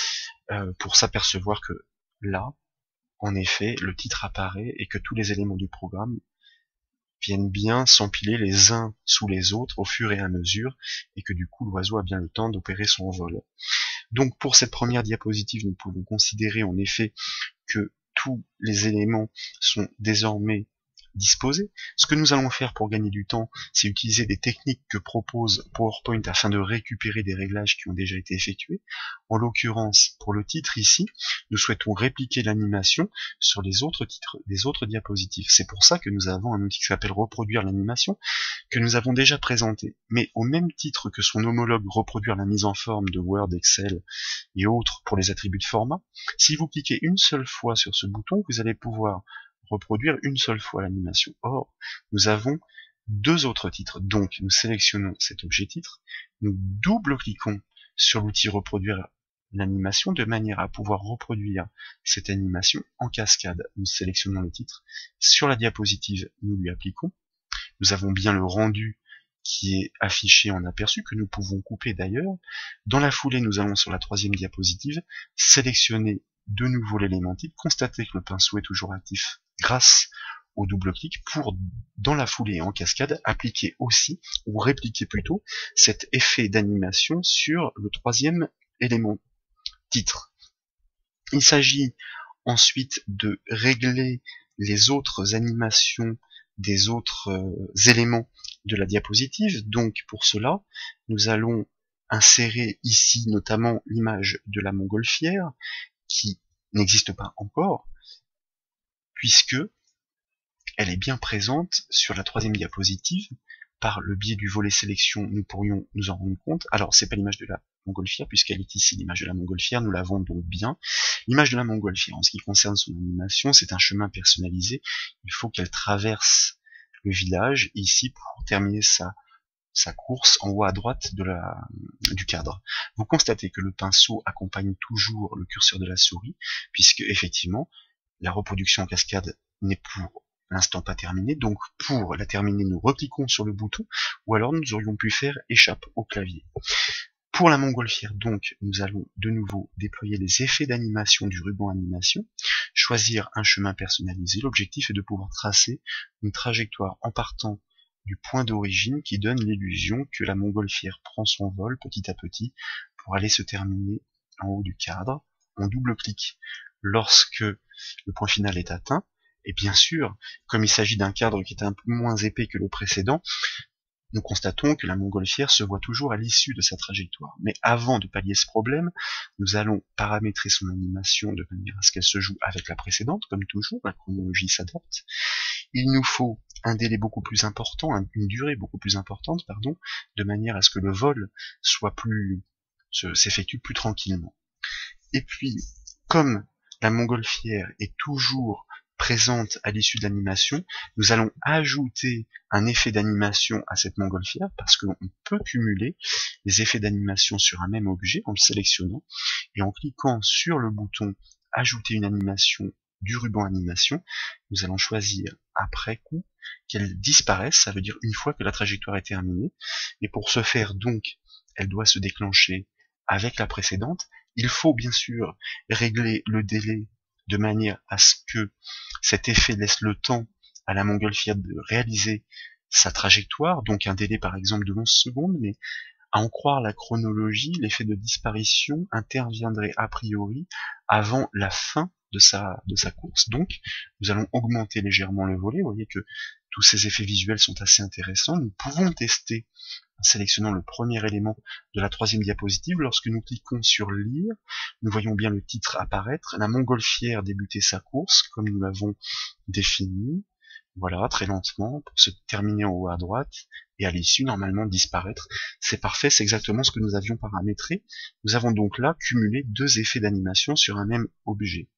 euh, pour s'apercevoir que là, en effet, le titre apparaît et que tous les éléments du programme viennent bien s'empiler les uns sous les autres au fur et à mesure, et que du coup l'oiseau a bien le temps d'opérer son vol. Donc pour cette première diapositive, nous pouvons considérer en effet que tous les éléments sont désormais disposés. Ce que nous allons faire pour gagner du temps, c'est utiliser des techniques que propose PowerPoint afin de récupérer des réglages qui ont déjà été effectués. En l'occurrence, pour le titre ici, nous souhaitons répliquer l'animation sur les autres titres des autres diapositives. C'est pour ça que nous avons un outil qui s'appelle reproduire l'animation, que nous avons déjà présenté. Mais au même titre que son homologue reproduire la mise en forme de Word, Excel et autres pour les attributs de format, si vous cliquez une seule fois sur ce bouton, vous allez pouvoir reproduire une seule fois l'animation. Or, nous avons deux autres titres. Donc, nous sélectionnons cet objet titre, nous double-cliquons sur l'outil reproduire l'animation de manière à pouvoir reproduire cette animation en cascade. Nous sélectionnons le titre. Sur la diapositive, nous lui appliquons. Nous avons bien le rendu qui est affiché en aperçu, que nous pouvons couper d'ailleurs. Dans la foulée, nous allons sur la troisième diapositive sélectionner de nouveau l'élément titre, constater que le pinceau est toujours actif grâce au double-clic pour, dans la foulée en cascade, appliquer aussi, ou répliquer plutôt, cet effet d'animation sur le troisième élément titre. Il s'agit ensuite de régler les autres animations des autres euh, éléments de la diapositive. Donc pour cela, nous allons insérer ici notamment l'image de la montgolfière, qui n'existe pas encore, puisque elle est bien présente sur la troisième diapositive. Par le biais du volet sélection, nous pourrions nous en rendre compte. Alors, c'est pas l'image de la montgolfière, puisqu'elle est ici, l'image de la montgolfière, nous l'avons donc bien. L'image de la montgolfière, en ce qui concerne son animation, c'est un chemin personnalisé. Il faut qu'elle traverse le village, ici pour terminer sa, sa course en haut à droite de la, du cadre. Vous constatez que le pinceau accompagne toujours le curseur de la souris, puisque effectivement, la reproduction en cascade n'est pour l'instant pas terminée, donc pour la terminer, nous recliquons sur le bouton, ou alors nous aurions pu faire échappe au clavier. Pour la montgolfière, donc, nous allons de nouveau déployer les effets d'animation du ruban animation, choisir un chemin personnalisé. L'objectif est de pouvoir tracer une trajectoire en partant du point d'origine qui donne l'illusion que la montgolfière prend son vol petit à petit pour aller se terminer en haut du cadre. On double-clique lorsque le point final est atteint, et bien sûr, comme il s'agit d'un cadre qui est un peu moins épais que le précédent, nous constatons que la montgolfière se voit toujours à l'issue de sa trajectoire. Mais avant de pallier ce problème, nous allons paramétrer son animation de manière à ce qu'elle se joue avec la précédente, comme toujours, la chronologie s'adapte. Il nous faut un délai beaucoup plus important, une durée beaucoup plus importante, pardon, de manière à ce que le vol soit plus, s'effectue plus tranquillement. Et puis, comme la montgolfière est toujours présente à l'issue de l'animation, nous allons ajouter un effet d'animation à cette montgolfière parce qu'on peut cumuler les effets d'animation sur un même objet en le sélectionnant et en cliquant sur le bouton ajouter une animation du ruban animation, nous allons choisir après coup qu'elle disparaisse, ça veut dire une fois que la trajectoire est terminée, et pour ce faire donc, elle doit se déclencher avec la précédente. Il faut bien sûr régler le délai de manière à ce que cet effet laisse le temps à la montgolfière de réaliser sa trajectoire, donc un délai par exemple de onze secondes, mais à en croire la chronologie, l'effet de disparition interviendrait a priori avant la fin de sa, de sa course. Donc, nous allons augmenter légèrement le volet. Vous voyez que tous ces effets visuels sont assez intéressants. Nous pouvons tester en sélectionnant le premier élément de la troisième diapositive. Lorsque nous cliquons sur lire, nous voyons bien le titre apparaître. La montgolfière débuter sa course, comme nous l'avons défini. Voilà, très lentement, pour se terminer en haut à droite, et à l'issue, normalement, disparaître. C'est parfait, c'est exactement ce que nous avions paramétré. Nous avons donc là cumulé deux effets d'animation sur un même objet.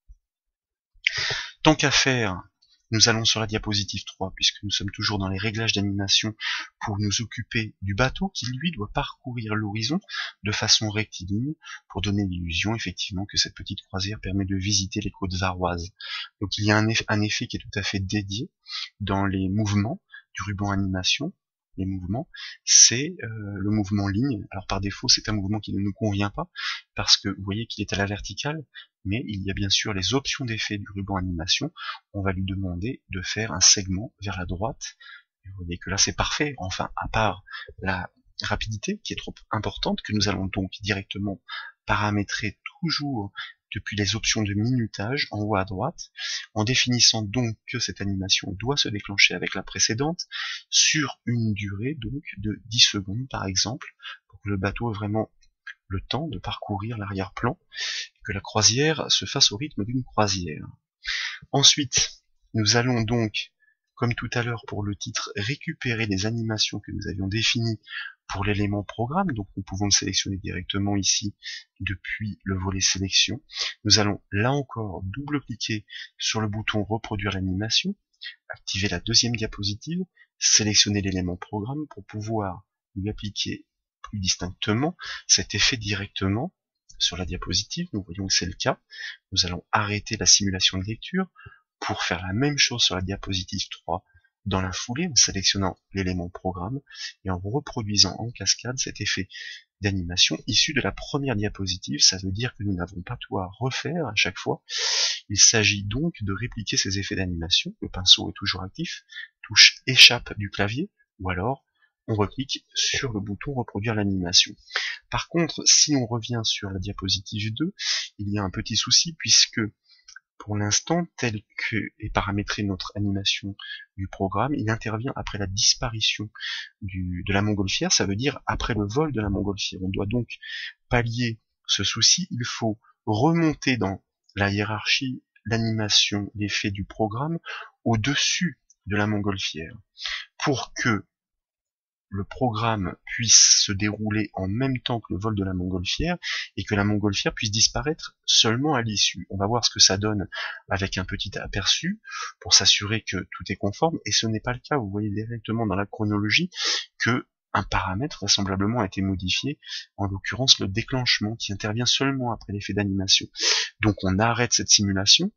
Tant qu'à faire, nous allons sur la diapositive trois, puisque nous sommes toujours dans les réglages d'animation, pour nous occuper du bateau qui, lui, doit parcourir l'horizon de façon rectiligne, pour donner l'illusion, effectivement, que cette petite croisière permet de visiter les côtes varoises. Donc il y a un effet, un effet qui est tout à fait dédié dans les mouvements du ruban animation. Les mouvements, c'est euh, le mouvement ligne. Alors par défaut, c'est un mouvement qui ne nous convient pas, parce que vous voyez qu'il est à la verticale, mais il y a bien sûr les options d'effet du ruban animation. On va lui demander de faire un segment vers la droite. Et vous voyez que là c'est parfait, enfin à part la rapidité qui est trop importante, que nous allons donc directement paramétrer toujours depuis les options de minutage en haut à droite, en définissant donc que cette animation doit se déclencher avec la précédente sur une durée donc de dix secondes par exemple, pour que le bateau ait vraiment le temps de parcourir l'arrière-plan, et que la croisière se fasse au rythme d'une croisière. Ensuite, nous allons donc, comme tout à l'heure pour le titre, récupérer les animations que nous avions définies pour l'élément programme, donc nous pouvons le sélectionner directement ici depuis le volet sélection. Nous allons là encore double-cliquer sur le bouton reproduire l'animation, activer la deuxième diapositive, sélectionner l'élément programme pour pouvoir lui appliquer plus distinctement cet effet directement sur la diapositive. Nous voyons que c'est le cas. Nous allons arrêter la simulation de lecture pour faire la même chose sur la diapositive trois dans la foulée, en sélectionnant l'élément programme et en reproduisant en cascade cet effet d'animation issu de la première diapositive. Ça veut dire que nous n'avons pas tout à refaire à chaque fois. Il s'agit donc de répliquer ces effets d'animation. Le pinceau est toujours actif, touche échappe du clavier, ou alors on reclique sur le bouton reproduire l'animation. Par contre, si on revient sur la diapositive deux, il y a un petit souci puisque pour l'instant, tel que est paramétré notre animation du programme, il intervient après la disparition du, de la montgolfière, ça veut dire après le vol de la montgolfière. On doit donc pallier ce souci, il faut remonter dans la hiérarchie l'animation, l'effet du programme, au-dessus de la montgolfière, pour que le programme puisse se dérouler en même temps que le vol de la montgolfière et que la montgolfière puisse disparaître seulement à l'issue. On va voir ce que ça donne avec un petit aperçu pour s'assurer que tout est conforme, et ce n'est pas le cas. Vous voyez directement dans la chronologie que un paramètre vraisemblablement a été modifié, en l'occurrence le déclenchement, qui intervient seulement après l'effet d'animation. Donc on arrête cette simulation,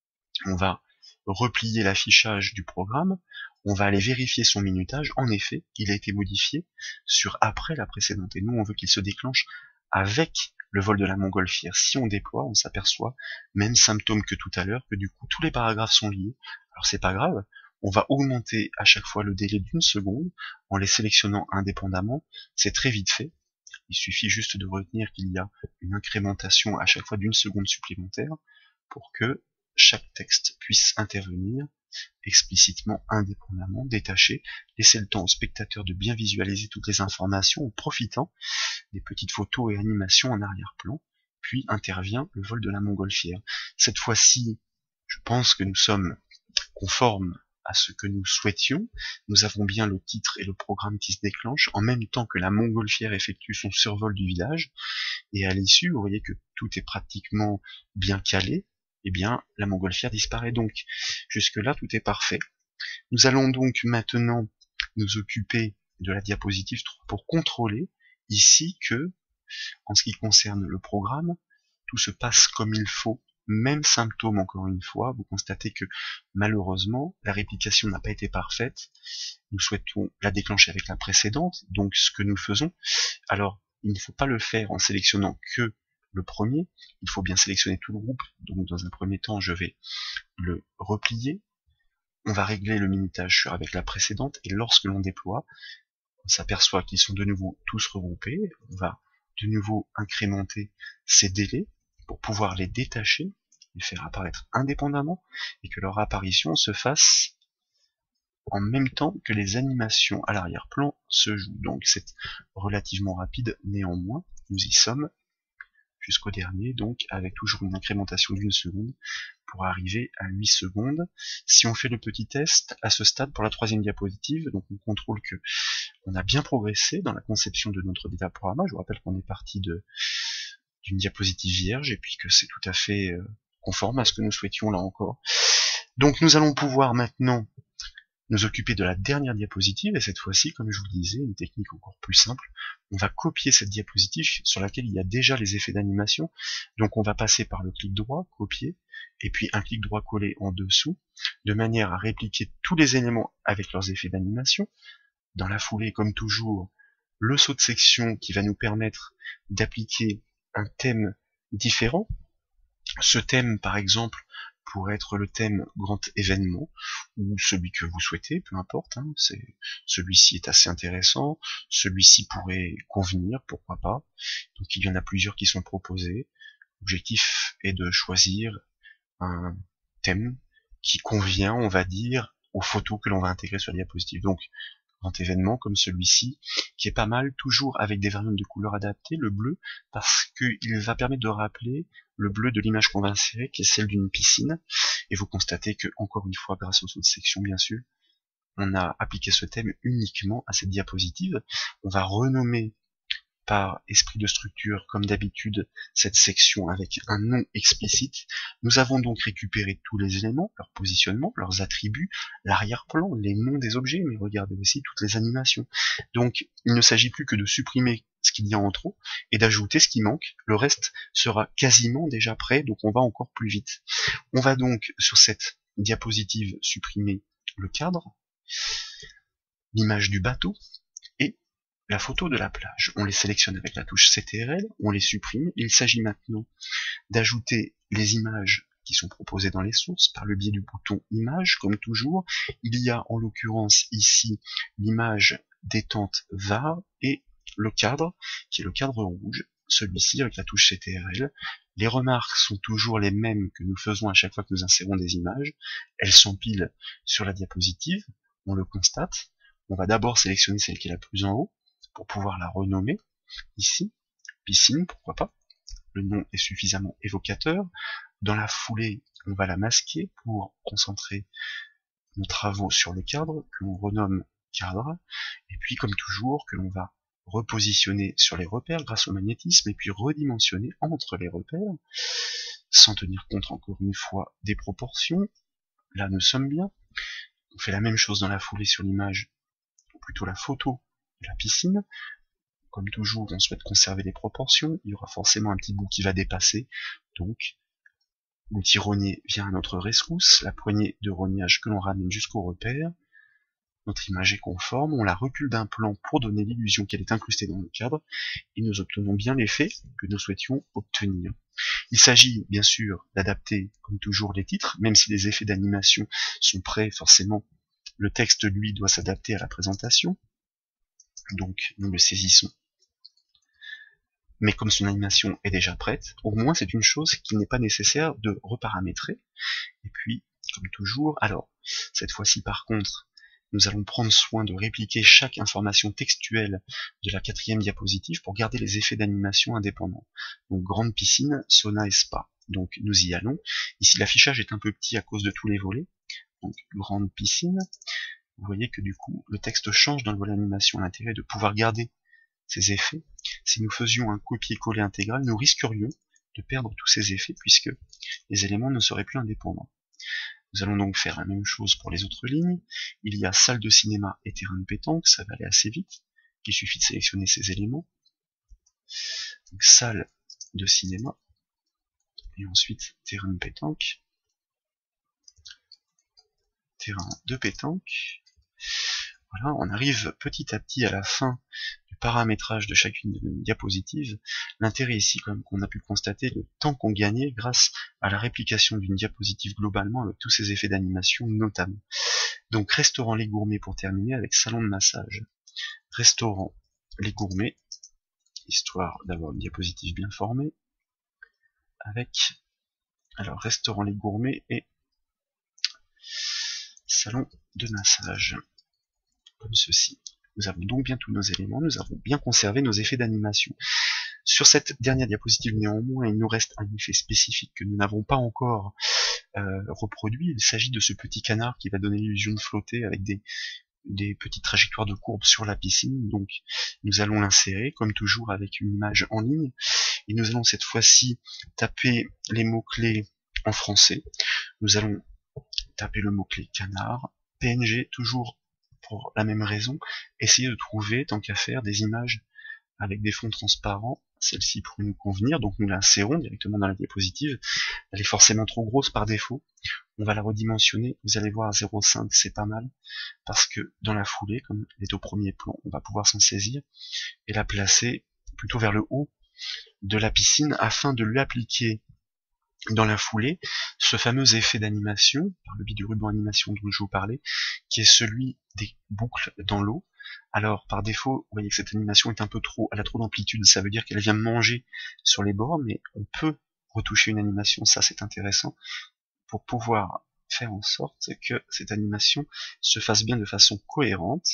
on va replier l'affichage du programme, on va aller vérifier son minutage. En effet, il a été modifié sur après la précédente, et nous on veut qu'il se déclenche avec le vol de la montgolfière. Si on déploie, on s'aperçoit, même symptôme que tout à l'heure, que du coup tous les paragraphes sont liés. Alors c'est pas grave, on va augmenter à chaque fois le délai d'une seconde en les sélectionnant indépendamment. C'est très vite fait, il suffit juste de retenir qu'il y a une incrémentation à chaque fois d'une seconde supplémentaire pour que chaque texte puisse intervenir explicitement, indépendamment, détaché, laisser le temps au spectateur de bien visualiser toutes les informations en profitant des petites photos et animations en arrière-plan, puis intervient le vol de la montgolfière. Cette fois-ci, je pense que nous sommes conformes à ce que nous souhaitions. Nous avons bien le titre et le programme qui se déclenchent en même temps que la montgolfière effectue son survol du village, et à l'issue, vous voyez que tout est pratiquement bien calé. Eh bien, la montgolfière disparaît donc. Jusque-là, tout est parfait. Nous allons donc maintenant nous occuper de la diapositive trois pour contrôler ici que, en ce qui concerne le programme, tout se passe comme il faut. Même symptôme encore une fois, vous constatez que malheureusement, la réplication n'a pas été parfaite. Nous souhaitons la déclencher avec la précédente, donc ce que nous faisons. Alors, il ne faut pas le faire en sélectionnant que le premier, il faut bien sélectionner tout le groupe. Donc dans un premier temps, je vais le replier. On va régler le minutage sur avec la précédente, et lorsque l'on déploie, on s'aperçoit qu'ils sont de nouveau tous regroupés. On va de nouveau incrémenter ces délais pour pouvoir les détacher, les faire apparaître indépendamment, et que leur apparition se fasse en même temps que les animations à l'arrière-plan se jouent. Donc c'est relativement rapide, néanmoins, nous y sommes jusqu'au dernier, donc avec toujours une incrémentation d'une seconde pour arriver à huit secondes. Si on fait le petit test à ce stade pour la troisième diapositive, donc on contrôle que on a bien progressé dans la conception de notre diaporama. Je vous rappelle qu'on est parti de d'une diapositive vierge et puis que c'est tout à fait euh, conforme à ce que nous souhaitions là encore. Donc nous allons pouvoir maintenant nous occuper de la dernière diapositive, et cette fois-ci, comme je vous le disais, une technique encore plus simple. On va copier cette diapositive sur laquelle il y a déjà les effets d'animation. Donc on va passer par le clic droit, copier, et puis un clic droit coller en dessous, de manière à répliquer tous les éléments avec leurs effets d'animation. Dans la foulée, comme toujours, le saut de section qui va nous permettre d'appliquer un thème différent. Ce thème, par exemple, pourrait être le thème grand événement, ou celui que vous souhaitez, peu importe, hein, c'est, celui-ci est assez intéressant, celui-ci pourrait convenir, pourquoi pas. Donc il y en a plusieurs qui sont proposés. L'objectif est de choisir un thème qui convient, on va dire, aux photos que l'on va intégrer sur la diapositive. Donc grand événement comme celui-ci, qui est pas mal, toujours avec des variantes de couleurs adaptées, le bleu, parce qu'il va permettre de rappeler le bleu de l'image qu'on va insérer, qui est celle d'une piscine, et vous constatez que, encore une fois, grâce au saut de section, bien sûr, on a appliqué ce thème uniquement à cette diapositive. On va renommer par esprit de structure, comme d'habitude, cette section avec un nom explicite. Nous avons donc récupéré tous les éléments, leur positionnement, leurs attributs, l'arrière-plan, les noms des objets, mais regardez aussi toutes les animations. Donc, il ne s'agit plus que de supprimer ce qu'il y a en trop et d'ajouter ce qui manque. Le reste sera quasiment déjà prêt, donc on va encore plus vite. On va donc, sur cette diapositive, supprimer le cadre, l'image du bateau, la photo de la plage. On les sélectionne avec la touche C T R L, on les supprime. Il s'agit maintenant d'ajouter les images qui sont proposées dans les sources par le biais du bouton Images, comme toujours. Il y a en l'occurrence ici l'image détente V A R et le cadre, qui est le cadre rouge, celui-ci avec la touche C T R L. Les remarques sont toujours les mêmes que nous faisons à chaque fois que nous insérons des images. Elles s'empilent sur la diapositive, on le constate. On va d'abord sélectionner celle qui est la plus en haut, pour pouvoir la renommer, ici, piscine, pourquoi pas, le nom est suffisamment évocateur. Dans la foulée, on va la masquer pour concentrer nos travaux sur le cadre, que l'on renomme cadre, et puis comme toujours que l'on va repositionner sur les repères grâce au magnétisme, et puis redimensionner entre les repères, sans tenir compte encore une fois des proportions. Là nous sommes bien. On fait la même chose dans la foulée sur l'image, ou plutôt la photo de la piscine. Comme toujours, on souhaite conserver les proportions, il y aura forcément un petit bout qui va dépasser, donc l'outil rogner vient à notre rescousse, la poignée de rognage que l'on ramène jusqu'au repère. Notre image est conforme, on la recule d'un plan pour donner l'illusion qu'elle est incrustée dans le cadre, et nous obtenons bien l'effet que nous souhaitions obtenir. Il s'agit bien sûr d'adapter, comme toujours, les titres, même si les effets d'animation sont prêts, forcément, le texte, lui, doit s'adapter à la présentation, donc nous le saisissons. Mais comme son animation est déjà prête, au moins c'est une chose qu'il n'est pas nécessaire de reparamétrer. Et puis, comme toujours, alors, cette fois-ci par contre, nous allons prendre soin de répliquer chaque information textuelle de la quatrième diapositive pour garder les effets d'animation indépendants. Donc grande piscine, sauna et spa. Donc nous y allons. Ici l'affichage est un peu petit à cause de tous les volets. Donc grande piscine. Vous voyez que du coup le texte change dans le volet animation. L'intérêt de pouvoir garder ces effets. Si nous faisions un copier-coller intégral, nous risquerions de perdre tous ces effets puisque les éléments ne seraient plus indépendants. Nous allons donc faire la même chose pour les autres lignes. Il y a salle de cinéma et terrain de pétanque, ça va aller assez vite. Il suffit de sélectionner ces éléments. Donc, salle de cinéma et ensuite terrain de pétanque. Terrain de pétanque. Voilà, on arrive petit à petit à la fin du paramétrage de chacune de nos diapositives. L'intérêt ici, comme qu'on a pu le constater, le temps qu'on gagnait grâce à la réplication d'une diapositive globalement avec tous ces effets d'animation notamment. Donc restaurant Les Gourmets pour terminer avec salon de massage. Restaurant Les Gourmets, histoire d'avoir une diapositive bien formée, avec alors restaurant Les Gourmets et salon de massage. Comme ceci. Nous avons donc bien tous nos éléments, nous avons bien conservé nos effets d'animation. Sur cette dernière diapositive néanmoins, il nous reste un effet spécifique que nous n'avons pas encore euh, reproduit. Il s'agit de ce petit canard qui va donner l'illusion de flotter avec des, des petites trajectoires de courbes sur la piscine. Donc nous allons l'insérer, comme toujours avec une image en ligne. Et nous allons cette fois-ci taper les mots-clés en français. Nous allons taper le mot-clé canard, P N G, toujours pour la même raison, essayer de trouver, tant qu'à faire, des images avec des fonds transparents. Celle-ci pourrait nous convenir, donc nous l'insérons directement dans la diapositive. Elle est forcément trop grosse par défaut. On va la redimensionner. Vous allez voir à zéro virgule cinq, c'est pas mal, parce que dans la foulée, comme elle est au premier plan, on va pouvoir s'en saisir et la placer plutôt vers le haut de la piscine afin de lui appliquer dans la foulée ce fameux effet d'animation, par le biais du ruban animation dont je vous parlais, qui est celui des boucles dans l'eau. Alors par défaut, vous voyez que cette animation est un peu trop, elle a trop d'amplitude, ça veut dire qu'elle vient manger sur les bords, mais on peut retoucher une animation, ça c'est intéressant, pour pouvoir faire en sorte que cette animation se fasse bien de façon cohérente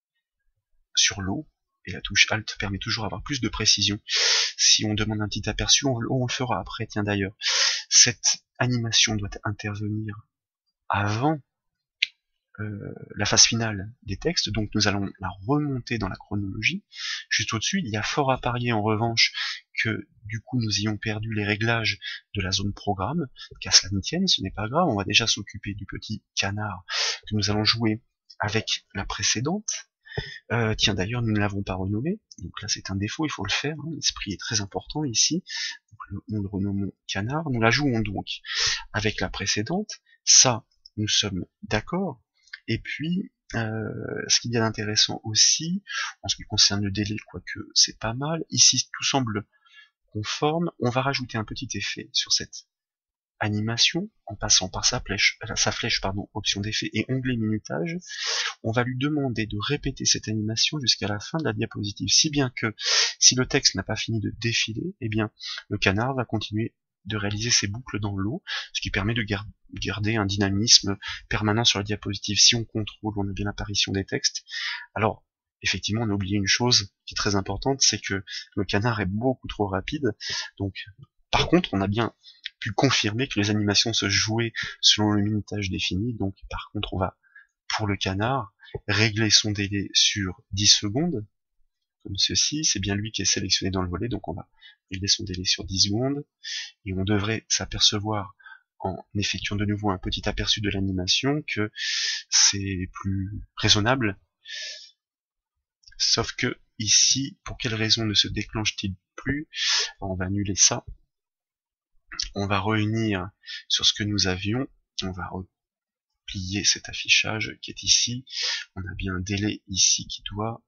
sur l'eau, et la touche Alt permet toujours d'avoir plus de précision. Si on demande un petit aperçu, on, on le fera après. Tiens d'ailleurs, cette animation doit intervenir avant euh, la phase finale des textes, donc nous allons la remonter dans la chronologie. Juste au-dessus, il y a fort à parier en revanche que du coup nous ayons perdu les réglages de la zone programme, qu'à cela ne tienne, ce n'est pas grave, on va déjà s'occuper du petit canard que nous allons jouer avec la précédente. Euh, tiens d'ailleurs nous ne l'avons pas renommé, donc là c'est un défaut, il faut le faire, hein. L'esprit est très important ici, donc le, nous le renommons canard, nous la jouons donc avec la précédente, ça nous sommes d'accord, et puis euh, ce qu'il y a d'intéressant aussi, en ce qui concerne le délai, quoique c'est pas mal, ici tout semble conforme, on va rajouter un petit effet sur cette animation, en passant par sa flèche, sa flèche pardon, option d'effet et onglet minutage. On va lui demander de répéter cette animation jusqu'à la fin de la diapositive, si bien que si le texte n'a pas fini de défiler, eh bien le canard va continuer de réaliser ses boucles dans l'eau, ce qui permet de gar garder un dynamisme permanent sur la diapositive. Si on contrôle, on a bien l'apparition des textes. Alors effectivement, on a oublié une chose qui est très importante, c'est que le canard est beaucoup trop rapide, donc par contre on a bien pu confirmer que les animations se jouaient selon le minutage défini, donc par contre on va, pour le canard, régler son délai sur dix secondes, comme ceci. C'est bien lui qui est sélectionné dans le volet, donc on va régler son délai sur dix secondes, et on devrait s'apercevoir en effectuant de nouveau un petit aperçu de l'animation que c'est plus raisonnable. Sauf que ici, pour quelle raison ne se déclenche-t-il plus? On va annuler ça. On va revenir sur ce que nous avions. On va replier cet affichage qui est ici. On a bien un délai ici qui doit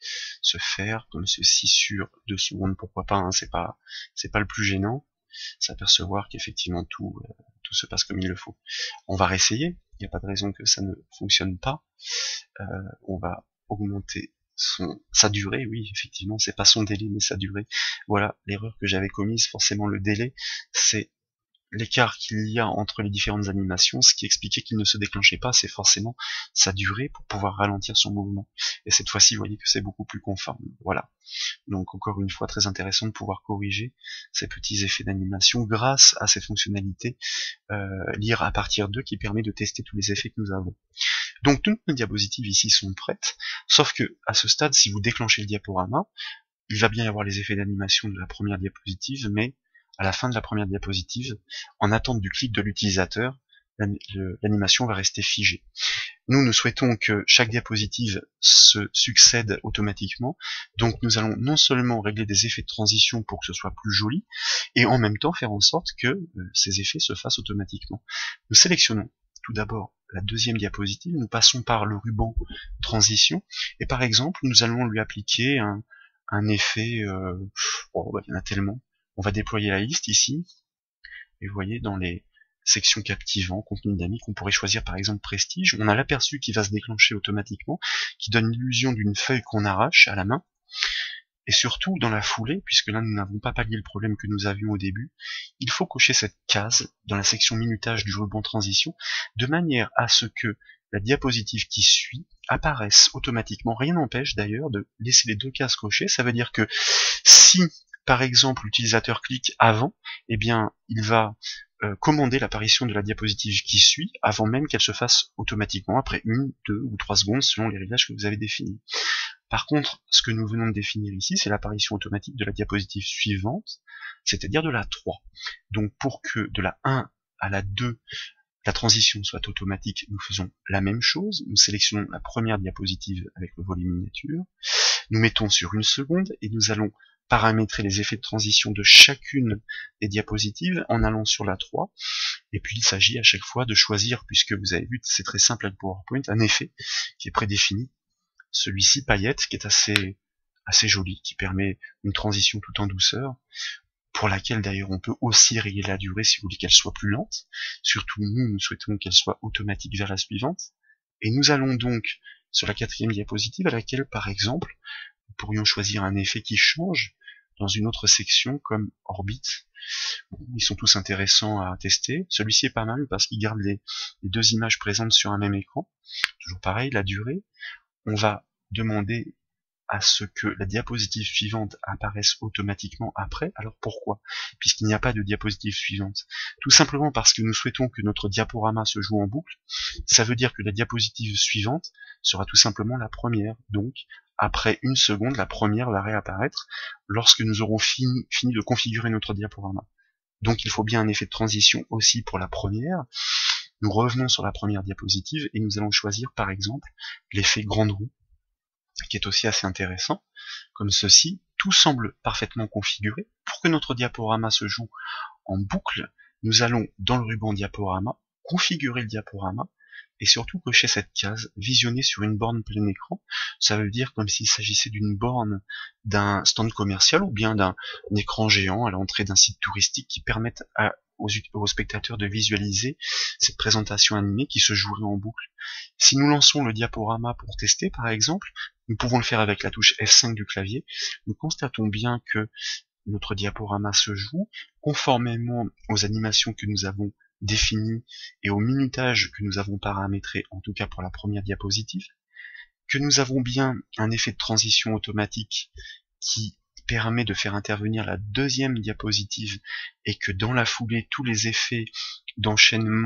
se faire comme ceci sur deux secondes. Pourquoi pas, hein, c'est pas, c'est pas le plus gênant. S'apercevoir qu'effectivement tout, euh, tout se passe comme il le faut. On va réessayer. Il n'y a pas de raison que ça ne fonctionne pas. Euh, on va augmenter son, sa durée, oui, effectivement, c'est pas son délai, mais sa durée. Voilà, l'erreur que j'avais commise, forcément le délai, c'est l'écart qu'il y a entre les différentes animations. Ce qui expliquait qu'il ne se déclenchait pas, c'est forcément sa durée pour pouvoir ralentir son mouvement. Et cette fois-ci, vous voyez que c'est beaucoup plus conforme. Voilà. Donc encore une fois, très intéressant de pouvoir corriger ces petits effets d'animation grâce à cette fonctionnalité euh, lire à partir d'eux qui permet de tester tous les effets que nous avons. Donc toutes nos diapositives ici sont prêtes, sauf que à ce stade, si vous déclenchez le diaporama, il va bien y avoir les effets d'animation de la première diapositive, mais à la fin de la première diapositive, en attente du clic de l'utilisateur, l'animation va rester figée. Nous, nous souhaitons que chaque diapositive se succède automatiquement, donc nous allons non seulement régler des effets de transition pour que ce soit plus joli, et en même temps faire en sorte que euh, ces effets se fassent automatiquement. Nous sélectionnons tout d'abord la deuxième diapositive, nous passons par le ruban transition, et par exemple, nous allons lui appliquer un, un effet, euh, oh, bah, il y en a tellement. On va déployer la liste ici, et vous voyez dans les section captivant, contenu dynamique, on pourrait choisir par exemple prestige. On a l'aperçu qui va se déclencher automatiquement, qui donne l'illusion d'une feuille qu'on arrache à la main. Et surtout, dans la foulée, puisque là nous n'avons pas pallié le problème que nous avions au début, il faut cocher cette case dans la section minutage du ruban transition, de manière à ce que la diapositive qui suit apparaisse automatiquement. Rien n'empêche d'ailleurs de laisser les deux cases cochées. Ça veut dire que si, par exemple, l'utilisateur clique avant, eh bien, il va euh, commander l'apparition de la diapositive qui suit avant même qu'elle se fasse automatiquement, après une, deux ou trois secondes selon les réglages que vous avez définis. Par contre, ce que nous venons de définir ici, c'est l'apparition automatique de la diapositive suivante, c'est-à-dire de la trois. Donc pour que de la un à la deux, la transition soit automatique, nous faisons la même chose. Nous sélectionnons la première diapositive avec le volet miniature, nous mettons sur une seconde et nous allons paramétrer les effets de transition de chacune des diapositives en allant sur la trois. Et puis il s'agit à chaque fois de choisir, puisque vous avez vu, c'est très simple avec PowerPoint, un effet qui est prédéfini. Celui-ci, paillette, qui est assez, assez joli, qui permet une transition tout en douceur, pour laquelle d'ailleurs on peut aussi régler la durée si vous voulez qu'elle soit plus lente. Surtout nous, nous souhaitons qu'elle soit automatique vers la suivante. Et nous allons donc sur la quatrième diapositive à laquelle, par exemple, nous pourrions choisir un effet qui change dans une autre section comme orbite. Bon, ils sont tous intéressants à tester. Celui-ci est pas mal parce qu'il garde les, les deux images présentes sur un même écran. Toujours pareil, la durée. On va demander à ce que la diapositive suivante apparaisse automatiquement après. Alors pourquoi? Puisqu'il n'y a pas de diapositive suivante. Tout simplement parce que nous souhaitons que notre diaporama se joue en boucle. Ça veut dire que la diapositive suivante sera tout simplement la première. Donc, après une seconde, la première va réapparaître lorsque nous aurons fini, fini de configurer notre diaporama. Donc il faut bien un effet de transition aussi pour la première. Nous revenons sur la première diapositive et nous allons choisir par exemple l'effet grande roue, qui est aussi assez intéressant, comme ceci. Tout semble parfaitement configuré. Pour que notre diaporama se joue en boucle, nous allons dans le ruban diaporama, configurer le diaporama, et surtout cocher cette case, visionner sur une borne plein écran. Ça veut dire comme s'il s'agissait d'une borne d'un stand commercial ou bien d'un écran géant à l'entrée d'un site touristique qui permette à, aux, aux spectateurs de visualiser cette présentation animée qui se jouerait en boucle. Si nous lançons le diaporama pour tester par exemple, nous pouvons le faire avec la touche F cinq du clavier, nous constatons bien que notre diaporama se joue conformément aux animations que nous avons définies et au minutage que nous avons paramétré, en tout cas pour la première diapositive, que nous avons bien un effet de transition automatique qui permet de faire intervenir la deuxième diapositive et que dans la foulée tous les effets d'enchaînement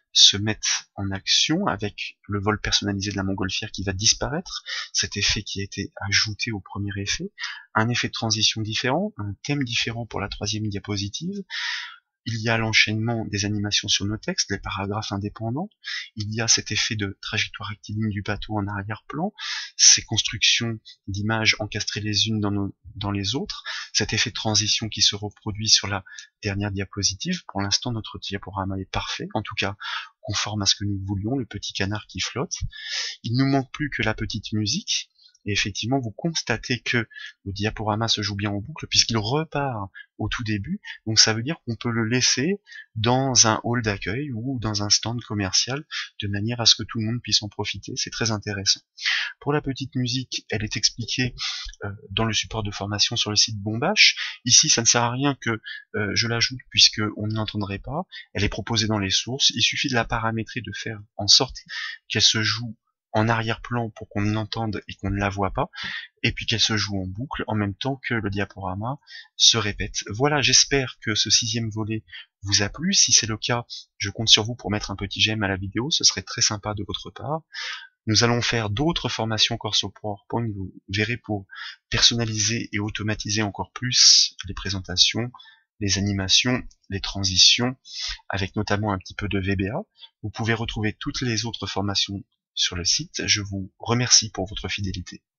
se mettent en action avec le vol personnalisé de la montgolfière qui va disparaître, cet effet qui a été ajouté au premier effet, un effet de transition différent, un thème différent pour la troisième diapositive. Il y a l'enchaînement des animations sur nos textes, les paragraphes indépendants. Il y a cet effet de trajectoire rectiligne du bateau en arrière-plan, ces constructions d'images encastrées les unes dans, nos, dans les autres, cet effet de transition qui se reproduit sur la dernière diapositive. Pour l'instant, notre diaporama est parfait, en tout cas conforme à ce que nous voulions, le petit canard qui flotte. Il ne nous manque plus que la petite musique. Et effectivement, vous constatez que le diaporama se joue bien en boucle puisqu'il repart au tout début. Donc ça veut dire qu'on peut le laisser dans un hall d'accueil ou dans un stand commercial de manière à ce que tout le monde puisse en profiter. C'est très intéressant. Pour la petite musique, elle est expliquée euh, dans le support de formation sur le site Bombache. Ici, ça ne sert à rien que euh, je l'ajoute puisque on ne l'entendrait pas. Elle est proposée dans les sources. Il suffit de la paramétrer, de faire en sorte qu'elle se joue en arrière-plan pour qu'on l'entende et qu'on ne la voit pas, et puis qu'elle se joue en boucle en même temps que le diaporama se répète. Voilà, j'espère que ce sixième volet vous a plu. Si c'est le cas, je compte sur vous pour mettre un petit j'aime à la vidéo, ce serait très sympa de votre part. Nous allons faire d'autres formations encore sur PowerPoint, vous verrez, pour personnaliser et automatiser encore plus les présentations, les animations, les transitions, avec notamment un petit peu de V B A. Vous pouvez retrouver toutes les autres formations sur le site. Je vous remercie pour votre fidélité.